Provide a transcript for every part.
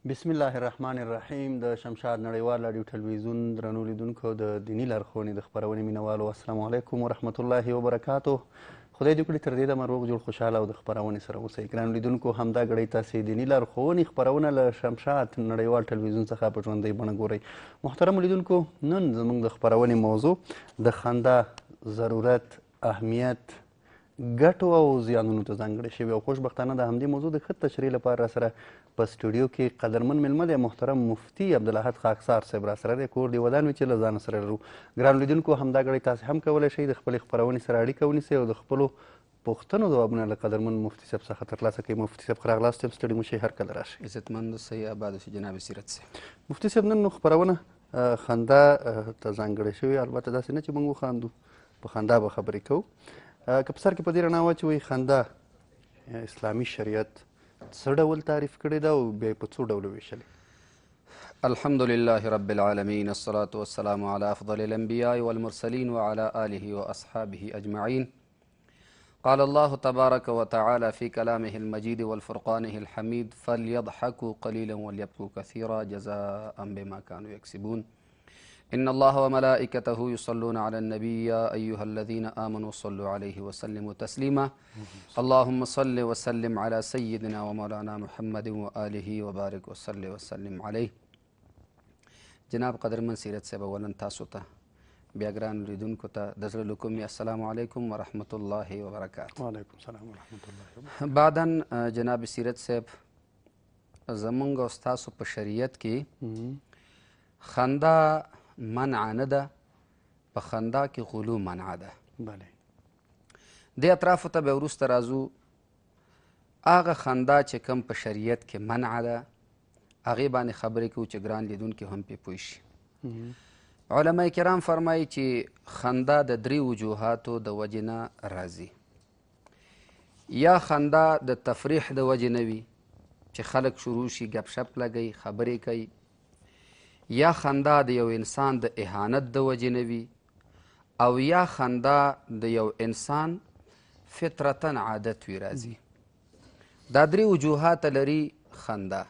بسم الله الرحمن الرحیم. د شمشاد نړیوال راډیو ټلویزیون درنو لیدونکو د دیني لارښوونې د خپرونې مینوالو السلام علیکم ورحمت الله وبرکاتو. خدای دې کړي تر دې دمه روغ جوړ خوشحاله او د خپرونې سره اوسئ. ګرانو لیدونکو، همدا ګړی تاسې دیني لارښوونې خپرونه له شمشاد نړیوال ټلویزیون څخه په ژوندۍ بڼه ګورئ. محترمو لیدونکو، نن زموږ د خپرونې موضوع د خندا ضرورت، اهمیت، ګټو او زیانونو ته ځانګړې شوې او خوشبختانه د همدې موضوع د ښه تشریح لپاره راسره په سټوډیو کې قدرمن میلمه دی محترم مفتي عبدالاحد خاکسار صاحب راسره دی. کور دې ودان وي چې له ځانه سره لرو. ګرانو لیدونکو، همدا ګړی تاسې هم کولی شئ د خپلې خپرونې سره اړیکه ونیسئ او د خپلو پوښتنو ځوابونه له قدرمن مفتي صاحب څخه ترلاسه کوئ. مفتي صاحب ښه راغلاست یم، ستړي مه شئ، هرکله راشئ. عزتمند اوسئ، آباد اوسئ جناب سیرت صاحب. مفتي صاحب، نن نو خپرونه خندا ته ځانګړې شوې، البته داسې نه چې موږ وخاندو، په خندا به خبرې کوو. که په سر کې په دې رڼا واچوئ، خندا اسلامي شریعت څه ډول تعریف کړې ده او بیا یې په څو ډولو ویشلې؟ الحمد لله رب العالمين، الصلاة والسلام على أفضل الأنبياء والمرسلين وعلى آله وأصحابه أجمعين. قال الله تبارك وتعالى في كلامه المجيد والفرقانه الحميد: فليضحكوا قليلا وليبكوا كثيرا جزاء بما كانوا يكسبون. إن الله وملائكته يصلون على النبي يا أيها الذين آمنوا صلوا عليه وسلموا تسليما. اللهم صل وسلم على سيدنا ومولانا محمد وآله وبارك وسلم عليه. جناب قدرمن سیرت صاحب، اولا تاسو ته بیا ګرانو لیدونکو ته د زړه له کومې السلام علیکم ورحمت الله وبرکاتو. وعلیکم السلام ورحمت الله وبرکاتو. بعدا جناب سیرت صاحب، زمونږ او ستاسو په شریعت کې خندا منع نه ده، په خندا کې غلو منع ده. بله. دې اطرافو ته به وروسته راځو. هغه خندا چې کوم په شریعت کې منع ده، هغې باندې خبرې کوو چې ګران لیدونکي هم پرې پوه شي. علما کرام فرمایي چې خندا د درې وجوهاتو د وجې نه راځي. یا خندا د تفریح د وجې نه وي چې خلک شروع شي ګپ شپ لګوي، خبرې کوي. یا خندا د یو انسان د اهانت د وجې نه وي، او یا خندا د یو انسان فطرتا عادت وي راځي. دا درې وجوهات لري خندا.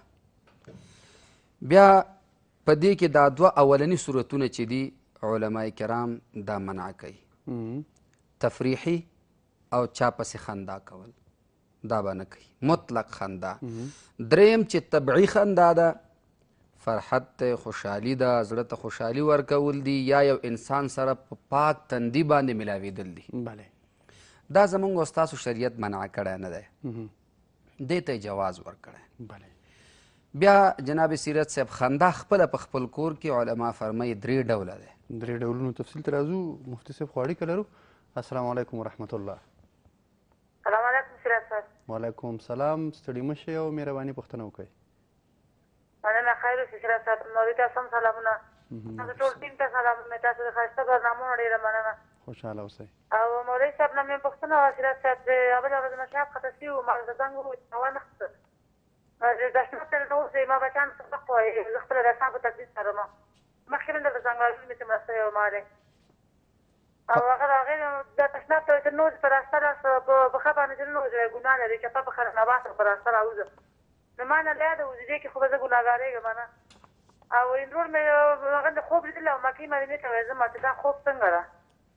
بیا په دې کې دا دوه اولني صورتونه چې دي علما کرام دا منع کوي، تفریحي او چا پسې خندا کول، دا به نه کوي، مطلق خندا. دریم چې طبعي خندا ده، فرحت ته، خوشحالي ده، زړه ته خوشحالي ورکول دي، یا یو انسان سره په پاک تندي باندې ملاوېدل دي. بله. دا زموږ او ستاسو شریعت منع کړی نه دی، دې ته جواز ورکړی. بله. بیا جناب سیرت صاحب، خندا خپله په خپل کور کې علما فرمایي درې ډوله دی. درې ډولونو تفصیل ته راځو. مفتي صاحب خو اړیکه لرو. السلام علیکم ورحمت الله. السلام علیکم سیرت صاحب. وعلیکم السلام. ستړي مه شئ او مهرباني پوښتنه وکړئ. مننه، خیر اوسې سیرت صاحب. مولوي تاسو هم سلامونه. تاسو ټول ټیم ته سلامونه. تاسو د ښایسته برنامو ډېره مننه. خوشحاله اوسئ. او مولوي صاحب نه مې پوښتنه وه سیرت صاحب، د بله ورځ نه شاپ خطا شوي وو، ما ورته زنګ ووهو چې هوا نه ښه ده. د شنه تر نه اوسئ، ما بچیان سبق وایي، زه خپله د اصحابو تقلید څارم. مخکې مې درته زنګوالونه مې چې مرسته یې وما دی او هغه د هغې دا تشناب ته تر نوز په راسته راسته په پښه باندې تر نوز ګناه لري، چپه پښه رانه باسه په راسته راوځه. نو ما نه له یاده وځي، دې کې خو به زه ګناهګارېږم نه. او اندرور مې هغه د خوب لیدلی او مکې مدینې ته وایي، زه ما چې دا خوب څنګه ده.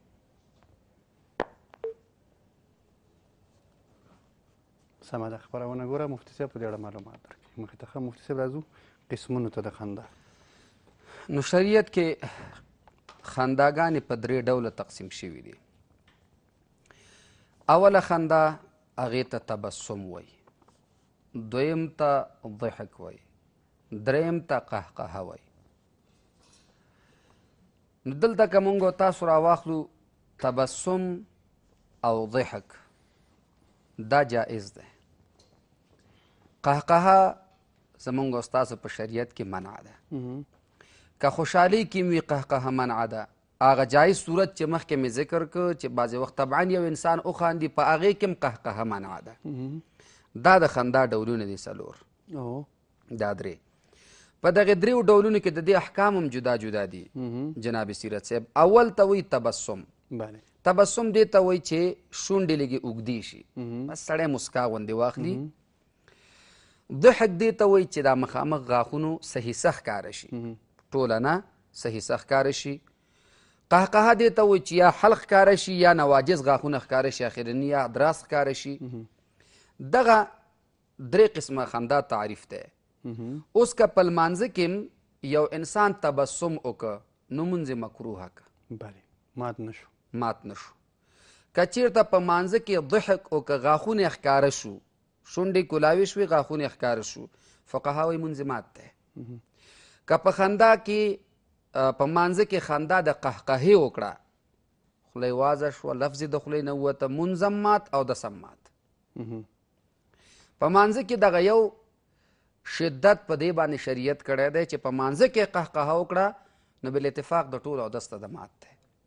سمه ده، خپرونه ګوره. مفتي صاحب په دې اړه معلومات درکړي. مخې ته ښه مفتي صاحب راځو قسمونو ته د خندا. نو شریعت کې خنداګانې په درې ډوله تقسیم شوي دي. اوله خندا هغې ته تبسم وایي، دویم ته ضحک وایي، دریم ته قهقهه وایي. نو دلته که مونږ تاسو راواخلو تبسم او ضحک، دا جایز دی. قهقهه زمونږ او ستاسو په شریعت کې منع ده. که خوشحالي کې وي قهقهه منع ده. هغه جایز صورت چې مخکې مې ذکر کړ چې بعضې وخت طبعا یو انسان وخاندي، په هغې کې هم قهقهه منع ده. دا د خندا ډولونه دي څلور، دا درې. په دغې دریو ډولونو کې د دې احکام هم جدا جدا دي جناب سیرت صاحب. اول ته وایي تبسم. تبسم دې ته وایي چې شونډې لږې اوږدې شي، بس سړی مسکا غوندې واخلي ضحک دې ته وایي چې دا مخامخ غاښونو صحیح ښکاره شي، ټوله نه صحیح ښکاره شي. قهقهه دې ته وایي چې یا حلق ښکاره شي یا نواجز غاښونه ښکاره شي، اخرني یا ادراس ښکاره شي. دغه درې قسمه خندا تعریف دی. اوس که په لمانځه کې یو انسان تبسم وکړه نو مونځ مکروه که مات نشو. که چیرته په مانځه کې ضحک وکړه غاښونه یې ښکاره شو، شونډې کولاوي شوې غاښونه یې ښکاره شو، فقها وایي مونځ مات دی. که په خندا کې په مانځه کې خندا د قهقهې وکړه، خوله یې وازه شوه، لفظ د خولې نه ووته، مونځ هم مات او دس هم مات. په مانځه کې دغه یو شدت په دې باندې شریعت کړی دی چې په مانځه کې قهقهه وکړه نو بالاتفاق د ټولو اودس ته د مات دی.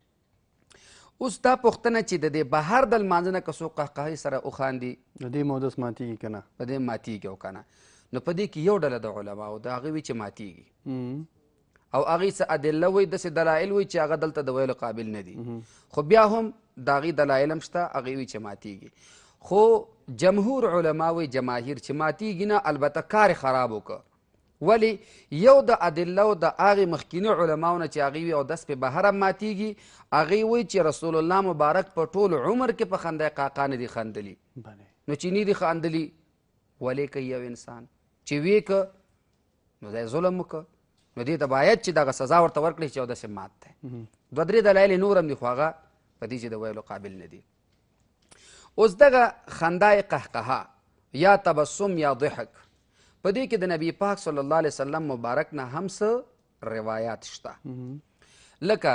اوس دا پوښتنه چې د دې بهر د لمانځه نه که څوک قهقهې سره وخاندي د دې مودس ماتیږي که نه؟ په دې ماتیږي او که نه. نو په دې کې یو ډله د علماو د هغې وایي چې ماتیږي او هغې څه ادله وایي، داسې دلایل وایي چې هغه دلته د ویلو قابل نه دي، خو بیا هم د هغې دلایل هم شته، هغې وایي چې ماتیږي. خو جمهور علما وایي جماهیر چې ماتیږي نه، البته کار خراب وکړه. ولی یو د ادله د هغې مخکیني علماو نه چې هغې وي اودس پې بهر هم ماتیږي، هغې وایي چې رسول الله مبارک په ټول عمر کې په خنده قاقا نه دي خندلي. نو چې نه دي خندلي ولې کوي یو انسان چې ویې که نو دا ظلم وکړه، نو دې ته باید چې دغه سزا ورته ورکړي چې اودس مات دی. دوه درې دلایل نور هم دي خو هغه په دې چې د ویلو قابل نه دي. اوس دغه خندای قهقهه یا تبسم یا ضحک په دې کې د نبی پاک صلی الله علیه وسلم مبارک نه هم څه روایات شته، لکه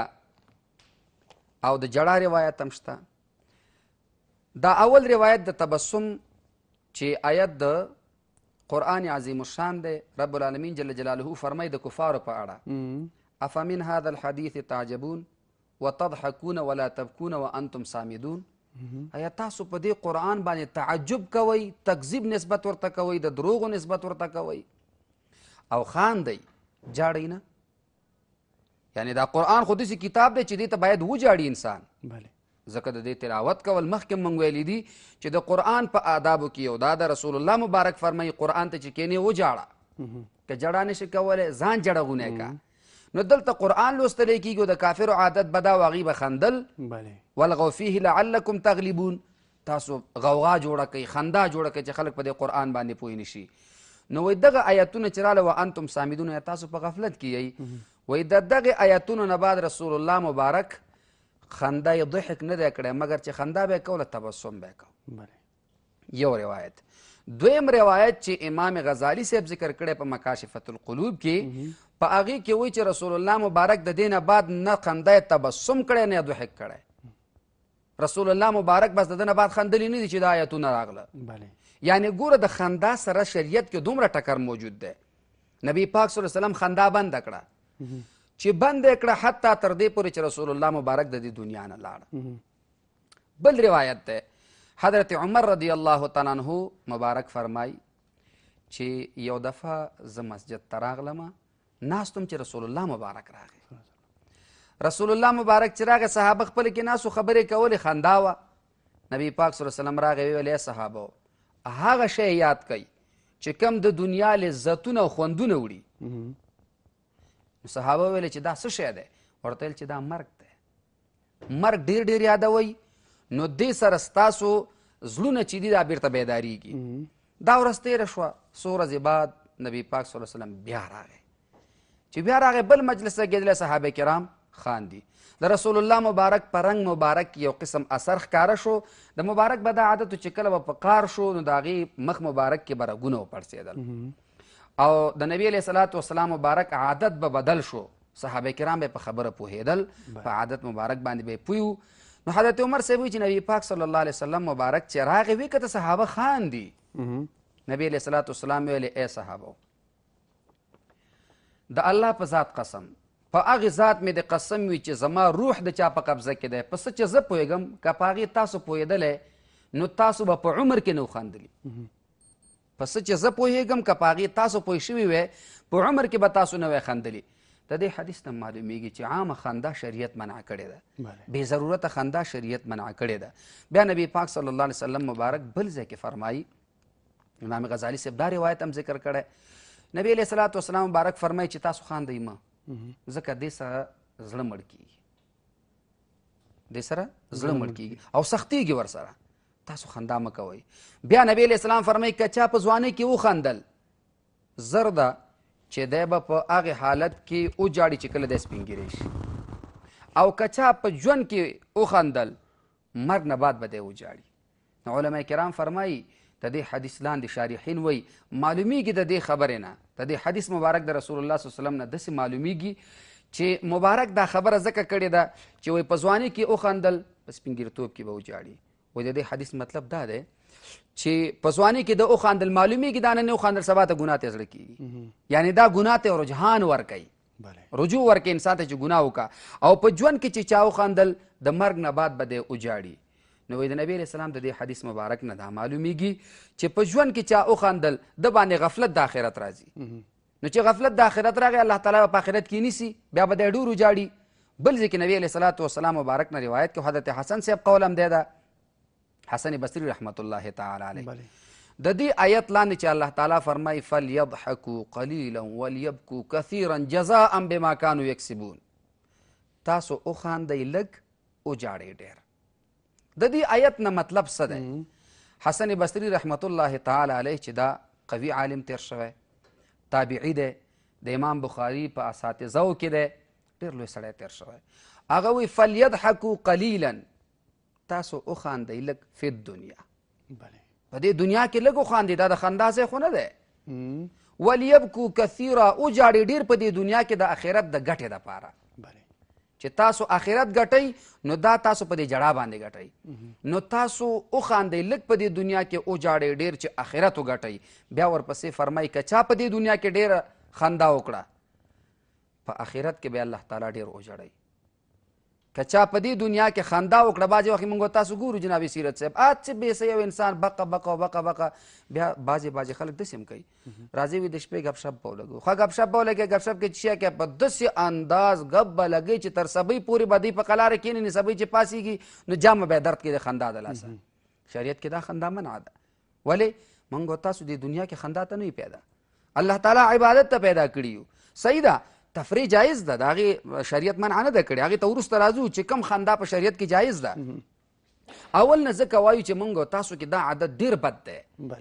او د جړا روایت هم شته. دا اول روایت د تبسم چې آیت د قرآن عظیم الشان دی، رب العالمین جل جلاله فرمای د کفارو په اړه افمن هذا الحدیث تعجبون وتضحکون ولا تبکون وانتم سامدون. ایا تاسو په دې قرآن باندې تعجب کوئ، تکذیب نسبت ورته کوئ، د دروغو نسبت ورته کوئ او خاندئ، جاړئ نه. یعنی دا قرآن خو داسې کتاب دی چې دې ته باید وجاړي انسان. ځکه د دې تلاوت کول مخکې موږ ویلي دي چې د قرآن په آدابو کې یو دا د رسول الله مبارک فرمایي قرآن ته چې کینې وجاړه، که جړه نشي کولی ځان جړغونی کا. نو دلته قرآن لوستلی کېږي او د کافرو عادت به دا و هغوی به خندل، والغوا فیه لعلکم تغلبون، تاسو غوغا جوړه کوئ، خندا جوړه کوئ چې خلک په دې قرآن باندې پوه نشي. نو وایي دغه آیتونه چې راله وانتم سامدون، یا تاسو په غفلت کې یئ. وایي د دغې آیتونو نه بعد رسول الله مبارک خندا یې ضحک نه دی کړی، مګر چې خندا به یې کوله تبسم به یې کوه. یو روایت. دویم روایت چې امام غزالی صاحب ذکر کړی په مکاشفة القلوب کې، په هغې کې وایي چې رسول الله مبارک د دې نه بعد نه خندا یې تبسم کړی نه یې ضحک کړی. رسول الله مبارک بس د ده نه بعد خندلي نه دي چې دا آیتونه راغله. یعنې ګوره د خندا سره شریعت کې دومره ټکر موجود دی. نبی پاک صلی الله علیه وسلم خندا بنده کړه، چې بند یې کړه حتی تر دې پورې چې رسول الله مبارک د دې دنیا نه لاړه. بل روایت دی، حضرت عمر رضی الله تعالی عنه مبارک فرمای چې یو دفعه زه مسجد ته راغلم، ناستم چې رسول الله مبارک راغی. رسول الله مبارک چې راغی صحابه خپل کې ناسو خبرې کولې، خندا وه. نبی پاک صلی الله علیه وسلم راغی ویل ای صحابه هغه شی یاد کوئ چې کم د دنیا لذتونه او خوندونه وړي. صحابه ویل چې دا څه شی دی؟ ورته ویل چې دا مرګ دی. مرګ ډېر ډېر یادوئ نو دې سره ستاسو زړونه چې دي دا بیرته بیداریږي. دا ورځ تېره شوه، څو ورځې بعد نبی پاک صلی الله علیه وسلم بیا راغی. چې بیا راغی بل مجلس ته کېدلی، صحابه کرام خاندي. د رسول الله مبارک په رنګ مبارک یو قسم اثر ښکاره شو. د مبارک به دا عادت چې کله به په قار شو نو د هغې مخ مبارک کې به رګونه وپړسېدل او د نبي علیه صلات وسلام مبارک عادت به بدل شو. صحابه کرام به په خبره پوهېدل، په عادت مبارک باندې به یې پوه. نو حضرت عمر صاحب وایي چې نبی پاک صلی الله علیه وسلم مبارک چې راغی وی که ته صحابه خاندي. نبی علیه صلات وسلام ویلې ای صحابه د الله په ذات قسم، په هغې ذات مې د قسم وي چې زما روح د چا په قبضه کې دی، په څه چې زه پوهېږم که په هغې تاسو پوهېدلی نو تاسو به په عمر کې نه وخندلي. په څه چې زه پوهېږم که په هغې تاسو پوه شوي وی په عمر کې به تاسو نه وی خندلي. د دې حدیث نه معلومیږي چې عامه خندا شریعت منع کړې ده، بې ضرورته خندا شریعت منع کړې ده. بیا نبی پاک صلی الله علیه وسلم مبارک بل ځای کې فرمایي امام غزالی صاحب دا روایت هم ذکر کړی نبی علیه صلات وسلام مبارک فرمایي چې تاسو خاندئ مه ځکه دې سره زړه مړ کېږي دې سره زړه مړ کېږي او سختېږي ورسره تاسو خندا مه کوئ بیا نبی علیه السلام فرمایي که چا په ځوانۍ کې وخندل زر ده چې دی به په هغې حالت کې وجاړي چې کله دی سپین ږیری شي او که چا په ژوند کې وخندل مرګ نه بعد به دی وجاړي نو علما کرام فرمایي د دې حدیث لاندې شارحین وایي معلومیږي د دې خبرې نه د دې حدیث مبارک د رسول الله صلی الله علیه وسلم نه داسې معلومیږي چې مبارک دا خبره ځکه کړې ده چې وایي په ځوانۍ کې وخندل په سپین ږیرتوب کې به وجاړي وایي د دې حدیث مطلب دا دی چې په ځوانۍ کې د وخندل معلومیږي دا نه وخندل سبا ته ګناه ته زړه کېږي یعنې دا ګناه ته رجحان ورکوي رجوع ورکوي انسان ته چې ګناه وکړه او په ژوند کې چې چا وخندل د مرګ نه بعد به دی وجاړي نو وایي د نبي علیه السلام د دې حدیث مبارک نه دا معلومیږي چې په ژوند کې چا وخندل د باندې غفلت د آخرت راځي نو چې غفلت د آخرت راغی الله تعالی په آخرت کې نیسي بیا به دی ډېر وجاړي بل ځای کې نبي علیه الصلاة والسلام مبارک نه روایت کې حضرت حسن صاحب قول هم دی ده حسن بصري رحمت الله تعالی علیه د دې آیت لاندې چې الله تعالی فرمایي فلیضحکوا قلیلا ولیبکوا کثیرا جزاء بما کانوا یکسبون تاسو وخاندئ لږ وجاړئ ډېر د دې آیت نه مطلب څه دی حسن بصري رحمت الله تعالی علیه چې دا قوي عالم تیر شوی تابعي دی د امام بخاري په اساتذو کې دی ډېر لوی سړی تیر شوی هغه وایي فلیضحکوا قلیلا تاسو وخاندئ لږ فی الدنیا په دې دنیا کې لږ وخاندئ دا د خندا ځای خو نه دی ولیبکوا کثیرا وجاړئ ډېر په دې دنیا کې د آخرت د ګټې دپاره چې تاسو آخرت ګټئ نو دا تاسو په دې جړا باندې ګټئ نو تاسو وخاندئ لږ په دې دنیا کې وجاړئ ډېر چې آخرت وګټئ بیا ورپسې فرمایي که چا په دې دنیا کې ډېره خندا وکړه په آخرت کې بیا الله تعالی ډېر وژړئ که چا په دې دنیا کې خندا وکړه بعضې وخت موږ تاسو ګورو جناب سیرت صاحب څه بېسه یو انسان بقه بقه بقه بقه بیا بعضې خلک داسې هم کوي راځي وي د شپې ګپ شپ به ولګو ښه ګپ شپ به ولګوي ګپ شپ کې چې شی کوي په داسې انداز ګپ به لګوي چې تر سبۍ پورې به دوی په قلاره کښېني سبۍ چې پاسېږي نو جامه به یې درد کوي د خندا د لاسه شریعت کې دا خندا منع ده ولې موږ تاسو د دنیا کې خندا ته نه پیدا الله تعالی عبادت ته پیدا کړي یو صحیح ده تفریح جایز ده د هغې شریعت منع نه ده کړې هغې ته وروسته راځو چې کم خندا په شریعت کې جایز ده اول نه ځکه وایو چې موږ تاسو کې دا عادت ډېر بد دی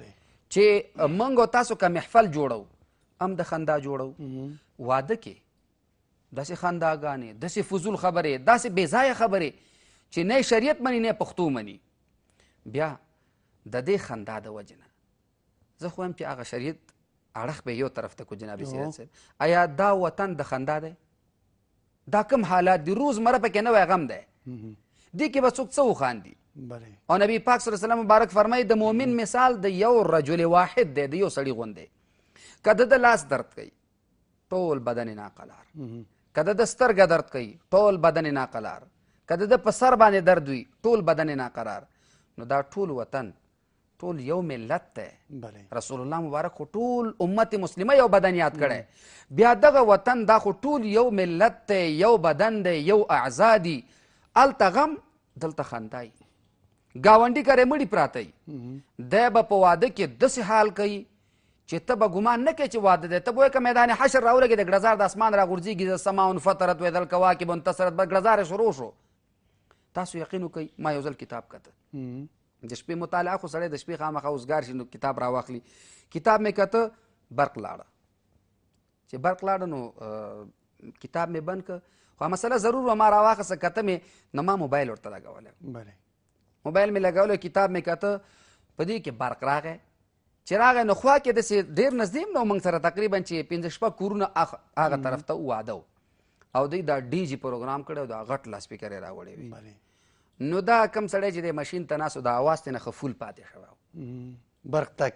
چې موږ تاسو که محفل جوړو هم د خندا جوړو واده کې داسې خنداګانې داسې فضول خبرې داسې بېځایه خبرې چې نه شریعت مني نه پښتو مني بیا د دې خندا د وجې نه زه خو وایم چې هغه شریعت اړخ به یو طرف ته کو جناب سیرت صاحب آیا دا وطن د خندا دی دا کوم حالات دي روزمره پکې نوی غم دی دې کې به څوک څه وخاندي او نبی پاک صلی الله علیه وسلم مبارک فرمایي د مؤمن مثال د یو رجل واحد دی د یو سړي غوندې که د لاس درد کوي ټول بدن ناقلار که د سترګه درد کوي ټول بدن ناقلار که د په سر باندې درد وي ټول بدن ناقرار نو دا ټول وطن ټول یو ملت دی رسول الله مبارک خو ټول امت مسلمه یو بدن یاد کړی بیا دغه وطن دا خو ټول یو ملت دی یو بدن دی یو اعضا دي هلته غم دلته خندا وي ګاونډي کره مړي پراته وي دی به په واده کې داسې حال کوي چې ته به ګمان نه کوې چې واده دی ته به وایې که میدان حشر راولګېد ګړزار د اسمان راغورځېږي د سما انفطرت ویدل کواکب انتصرت به ګړزار شروع شو تاسو یقین وکئ ما یو ځل کتاب کته د شپې مطالعه خو سړی د شپې خامخا اوزګار شي نو کتاب راواخلي کتاب مې کته برق لاړه چې برق لاړه نو کتاب مې بند که خو مسله ضرور وه ما راواخیسته کته مې نو ما موبایل ورته لګولی موبایل مې لګولی کتاب مې کته په دې کې برق راغی چې راغی نو خوا کې داسې ډېر نږدې نو موږ سره تقریبا چې 15 کورونه هغه طرف ته واده او دوی دا ډي جي پروګرام کړی او دا غټ لاسپیکر یې راوړی وي نو دا کم سړی چې د ماشین ته ناست و د اواز ترې نه ښه فول پاتې شوی برق تک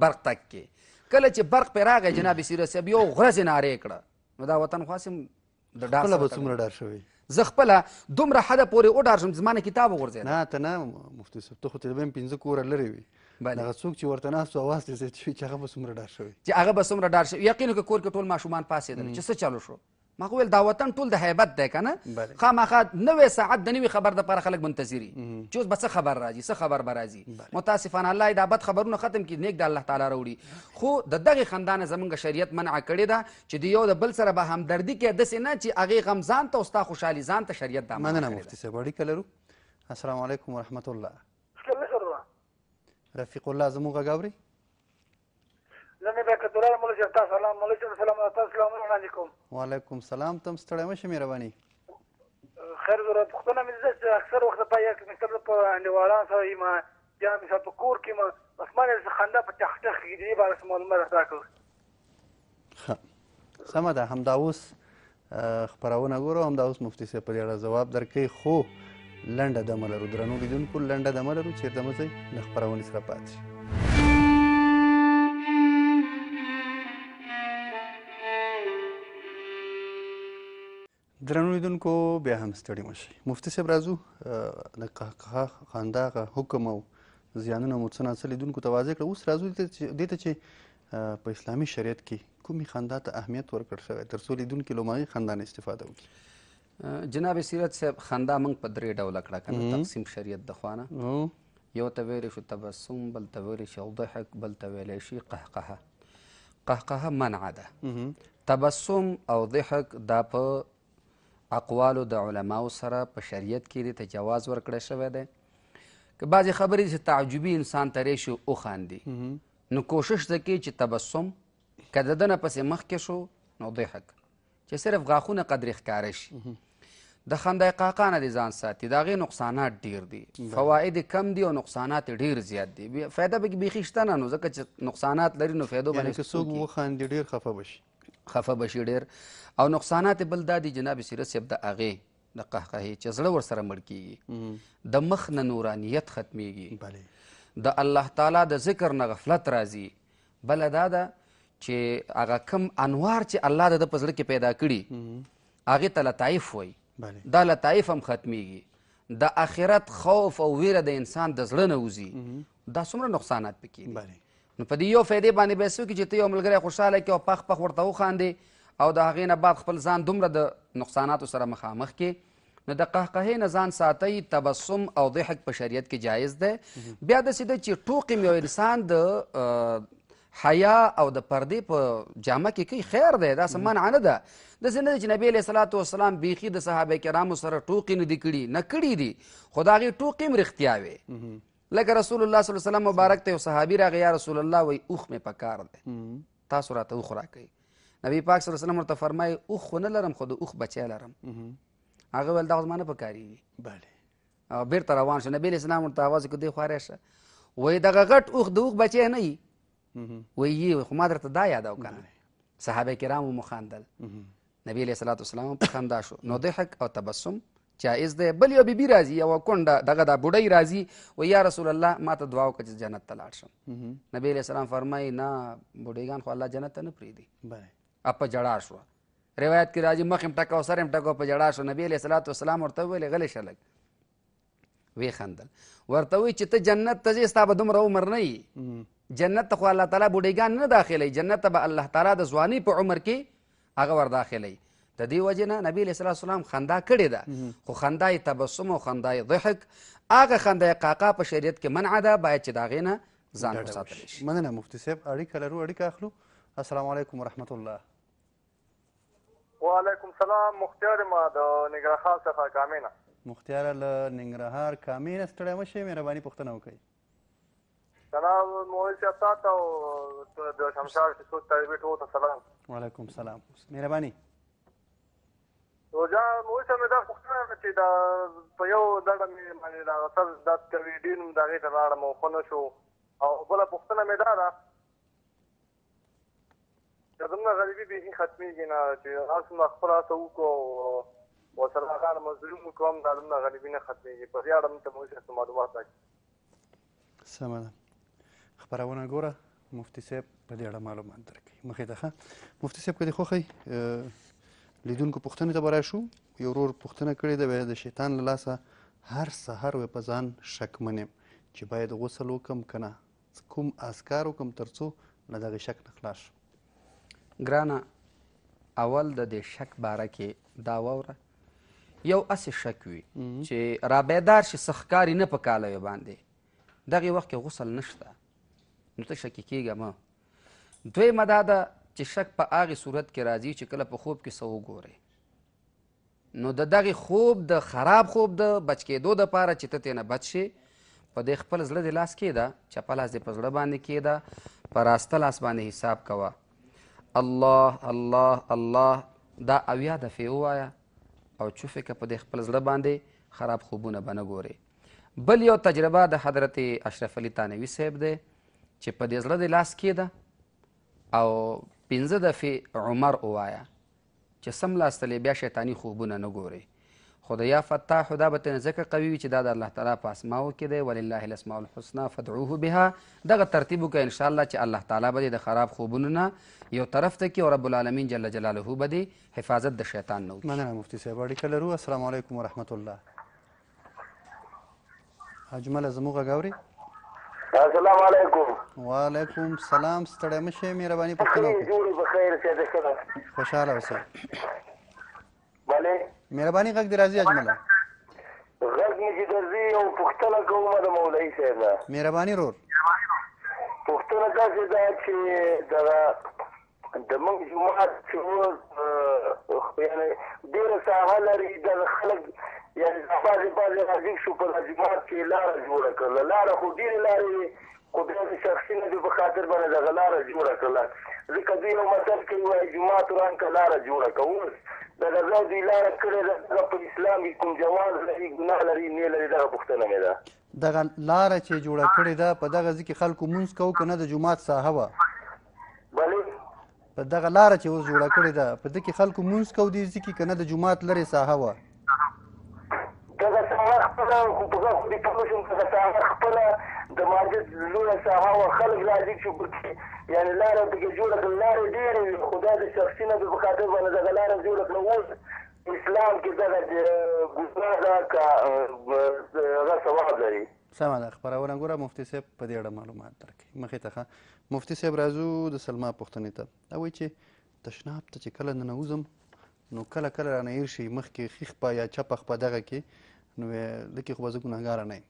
کې کله چې برق پرې راغی جناب سیرت صاحب یو غرض یې نارې کړه نو دا وطن خو هسې د خپله به څومره ډار شوی زه خپله دومره حده پورې وډار شم چې زما نه کتاب وغورځېد نه ته نه مفتي صاحب ته خو تقریبا 15 کوره لرې وي هغه څوک چې ورته ناست و اواز ترې چې هغه به څومره ډار شوی چې هغه به څومره ډار شوی یقین وکړه کور کې ټول ماشومان پاڅېدل چې څه چالو شو ما ویل دا وطن ټول د هیبت دی که نه خامخا 90 ساعت د نوي خبر دپاره خلک منتظري چې اوس به څه خبر راځي څه خبر به راځي متاسفانه الله دا بد خبرونه ختم کړي نیک د الله تعالی راوړي خو د دغې خندا نه زموږ شریعت منع کړې ده چې د یو د بل سره به همدردي کوي داسې نه چې هغې غم ځان ته او ستا خوشحالي ځان ته شریعت دا مننه مفتي صاحب اړیکه لرو السلام علیکم ورحمت الله رفیق الله زموږ غږ اورئ زمي برکت الله مولا جان تاسو سلام مولا جان سلام تاسو سلام علیکم وعلیکم سلام تم ستړی مشه مهرباني خیر زه پوښتنه مې ده چې اکثر وخت په یا کې مثلا په انډیوالان سره یم یا مثلا په کور کې ما بس ما نه خندا په ټخ ټخ کې دی بار معلومات راکړه سمه ده همدا اوس خپرونه ګورو همدا اوس مفتي صاحب په دې اړه ځواب درکوي خو لنډه دمه لرو درنو لیدونکو لنډه دمه لرو چېرته مه ځئ له خپرونې سره پاتې شئ درنو لیدونکو بیا هم ستړي مه شئ مفتي صاحب راځو د قهقه خندا هغه حکم او زیانونه مو څه ناڅه لیدونکو ته واضح کړه اوس راځو دې ته چې په اسلامي شریعت کې کومې خندا ته اهمیت ورکړل شوی تر څو لیدونکي لومړی خندا نه استفاده وکړي جناب سیرت صاحب خندا موږ په درې ډوله کړه که نه تقسیم شریعت د خوا نه یو ته ویلی شو تبسم بل ته ویلی شو ضحک بل ته ویلی شي قهقهه قهقهه منع ده تبسم او ضحک دا په اقوالو د علماو سره په شریعت کې دې ته جواز ورکړی شوی دی که بعضې خبرې چې تعجبي انسان ته ریشي وخاندي نو کوشش ده کوي چې تبسم که د ده نه پسې مخکې شو نو ضحک چې صرف غاښونه قدرې ښکاره شي د خندای قهقه نه دې ځان ساتي د هغې نقصانات ډېر دي فواید کم دي او نقصانات ډېر زیات دي فایده پکې بیخي شته نه نو ځکه چې نقصانات لري نو فایدو یعنې که څوک وخاندي ډېر خفه به شي خفه به شي ډېر او نقصانات بل دا دي جناب سیرت صاحب د هغې د قهقهې چې زړه ورسره مړ کېږي د مخ نه نورانیت ختمیږي د الله تعالی د ذکر نه غفلت راځي بله دا ده چې هغه کم انوار چې الله د ده په زړه کې پیدا کړي هغې ته لطایف وایي دا لطایف هم ختمیږي د آخرت خوف او ویره د انسان د زړه نه وځي دا څومره نقصانات پکې دي نو په دې یو فایدې باندې به څه وکړي چې ته یو ملګری خوشحاله کړې او پخ پخ ورته وخاندې او د هغې نه بعد خپل ځان دومره د نقصاناتو سره مخامخ کې نو د قهقهې نه ځان ساتئ تبسم او ضحک په شریعت کې جایز دی بیا داسې ده چې ټوقې یو انسان د حیا او د پردې په جامه کې کوي خیر دی دا څه منع نه ده داسې نه ده چې نبي علیه صلات وسلام بیخي د صحابه کرامو سره ټوقې نه دي کړي نه کړي دي خو د هغې ټوقې هم رښتیا وې لکه رسول الله صلی الله علیه وسلم مبارک ته یو صحابي راغی یا رسول الله وایي اوښ مې په کار دی تاسو راته اوښ راکوئ نبی پاک صلی الله علیه وسلم ورته فرمایي اوښ خو نه لرم خو د اوښ بچی لرم هغه ویل دا خو زما نه په کارېږي او بېرته روان شو نبي علیه السلام ورته اواز وکړو دی خوا راشه وایي دغه غټ اوښ د اوښ بچی نه وي وایي خو ما درته دا یادو که نه صحابه کرامو مو خاندل نبي علیه صلات وسلام په خندا شو نو ضحک او تبسم جایز دی بل یو بیبي راځي یوه کونډه دغه دا بوډۍ راځي وایي یا رسول الله ما ته دعا وکړه چې جنت ته لاړ شم نبي علیه السلام فرمایي نه بوډۍ خو الله جنت ته نه پرېږدي په جړا شوه روایت کې راځي مخ یې ټکو سر یې ټکو په جړا شو نبي علیه صلات وسلام ورته وویلې غلی شه لږ ویې خندل ورته وایي چې ته جنت ته ځې ستا به دومره عمر نه وي جنت ته خو الله تعالی بوډۍ نه داخلوي جنت ته به الله تعالی د ځوانۍ په عمر کې هغه ور داخلوي د دې وجې نه نبي علیه صلات وسلام خندا کړې ده خو خندای تبسم او خندای ضحک هغه خندای قهقه په شریعت کې منع ده باید چې د هغې نه ځان وساتلی شي مننه مفتي صاحب اړیکه لرو اړیکه اخلو السلام علیکم ورحمت الله وعلیکم سلام مختار ما د ننګرهار څخه کامینه مختار له ننګرهار کامینه ستړی مه شئ مهرباني پوښتنه وکړئ جناب مولوي صاحب تا ته د شمشاد صوت طالب ټول ته سلام وعلیکم سلام مهرباني روجا مولوي صاحب مې دا پوښتنه چې دا په یو ډډه مې باندې دا سر درد کوي ډېر مې د هغې ته لاړم او ښه نه شو او بله پوښتنه مې دا ده چې زموږ غریبي بیخي ختمېږي نه چې هر څومره خپله هڅه وکړو ورسره هغه مظلوم وکړو هم دا زموږ غریبي نه ختمېږي په دې اړه موږ ته مولوي صاحب څه معلومات راکړي سمه ده خپرونه ګوره مفتي صاحب په دې اړه معلومات درکوي مخې ته ښه مفتي صاحب که دې خوښئ لیدونکو پوښتنې ته به راشو یو ورور پوښتنه کړې ده د شیطان له لاسه هر سهار په ځان شکمن یم چې باید غسل وکړم که نه کوم اذکار وکړم تر څو له دغې شک نه خلاص شم ګرانه اول د دې شک باره کې دا واوره یو اسې شک وي چې رابیدار شي څه ښکاري نه په کالیو باندې دغې وخت کې غسل نشته نو ته شکي کېږه مه دویمه دا ده چې شک په هغې صورت کې راځي چې کله په خوب کې څه وګورې نو د دغې خوب د خراب خوب د بچ کېدو دپاره چې ته ترېنه بچ شې په دې خپل زړه دې لاس کېږده چپه لاس دې په زړه باندې کېږده په راسته لاس باندې حساب کوه الله الله الله دا 80 دفعې ووایه او چوفې که په دې خپل زړه باندې خراب خوبونه به نه ګورې بل یو تجربه د حضرت اشرف علي تانوي صاحب دی چې په دې زړه دې لاس کېږده او 15 دفعې عمر ووایه چې سملاستلې بیا شیطاني خوبونه نه ګورې خو د یا فتاحو دا به ترې ځکه قوي وي چې دا د الله تعالی په اسماو کې دی ولله الاسماء الحسنا فادعوه بها دغه ترتیب وکړه انشاءالله چې الله تعالی به د خراب خوبونو نه یو طرف ته کړي او رب العالمین جل جلاله به د حفاظت د شیطان نه وکړي. مننه مفتي صاحب اړیکه لرو. السلام علیکم ورحمت الله. اجمله زموږ غږ اوري؟ السلام علیکم. وعلیکم السلام. ستړی مه شئ مهرباني پوښتنه وکړئ. جوړې بخیر سیاده ښه خوشحاله اوسئ. بلې مهرباني غږ دې راځي اجمله. غږ مې چې درځي یو پوښتنه کومه د مولوي صاحب نه. مهرباني رور. پوښتنه داسې ده چې دغه د موږ جومات چې یعنې ډېره ساحه لري دغه خلک یعنې بعضې راضي شو په جومات کې لاره جوړه کړله. لاره خو ډېرې لارې خو بیا د شخصي نه دې په خاطر باندې دغه لاره جوړه کړله. ځکه دوی یو متل کوي وایي جومات وران که لاره جوړه که. اوس دغه ځای دوی لاره کړې ده دغه په اسلام کې کوم جواز لري ګناه لري نه لري دغه پوښتنه مې ده. دغه لاره چې جوړه کړې ده په دغه ځای کې خلکو مونځ کوو که نه د جومات ساحه وه؟ بلې په دغه لاره چې اوس جوړه کړې ده په ده کې خلکو مونځ کوو دې ځای کې که نه د جومات لرې ساحه وه؟ دغه ساحه خپله خو په غږ خو دې پوه شوم دغه ساحه خپله د مسجد لویه ساحه وه. خلک راضي شو پکې یعنې لاره پکې جوړه کړه. لارې ډېرې وي خو دا د شخصي نه په خاطر باندې دغه لاره جوړه کړه. اوس اسلام کې دغه ګناه ده که هغه ثواب لري؟ سمه ده خپرونه ګوره مفتي صاحب په دې اړه معلومات درکوي. مخې ته ښه مفتي صاحب راځو د سلما پوښتنې ته. دا وایي چې تشناب ته چې کله ننوځم نو کله کله رانه هېر شي مخکې ښي خپه یا چپه خپه دغه کې نو لکې خو به زه ګناهګاره نه یم.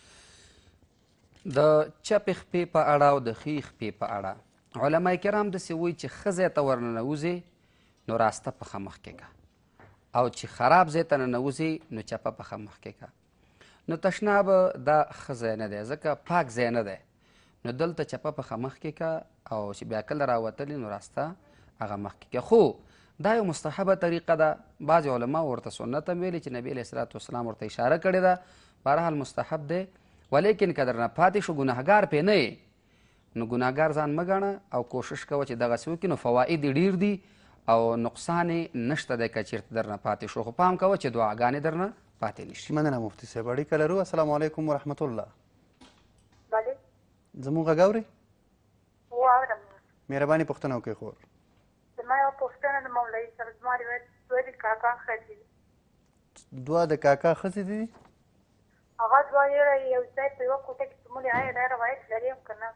د چپې خپې په اړه او د ښي خپې په اړه علما کرام داسې وایي چې ښه ځای ته ورننوځې نو راسته پښه مخکې که او چې خراب ځای ته ننوځې نو چپه پښه مخکې که. نو تشناب دا ښه ځای نه دی ځکه پاک ځای نه دی نو دلته چپه پښه مخکې که او چې بیا کله راوتلې نو راسته هغه مخکې که. خو دا یو مستحبه طریقه ده. بعضې علما ورته سنت هم ویلي چې نبي علیه الصلاة والسلام ورته اشاره کړې ده. بهرحال مستحب دی ولیکن که درنه پاتې شو ګناهګار پې نه یې نو ګناهګار ځان مه ګڼه او کوشش کوه چې دغسې وکړي نو فواید یې ډېر دي او نقصان یې نشته دی که چېرته درنه پاتې شو. خو پام کوه چې دعاګانې درنه پاتې نه شي. مننه مفتي صاحب اړیکه لرو. السلام علیکم ورحمت الله. بلې زموږ غږ اورئ؟ واورم. مهرباني پوښتنه وکړئ خور. زما یو پوښتنه د مولوي صاحب زما دوه د کاکا ښځې دي. دوه د کاکا ښځې دي؟ هغه دوه یې یو ځای په یوه کوټه کې څملې آیا دا روایت لري هم که نه؟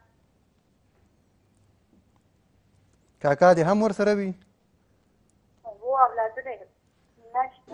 کاکا دې هم ورسره وي؟ هو اولادونه یې نشته.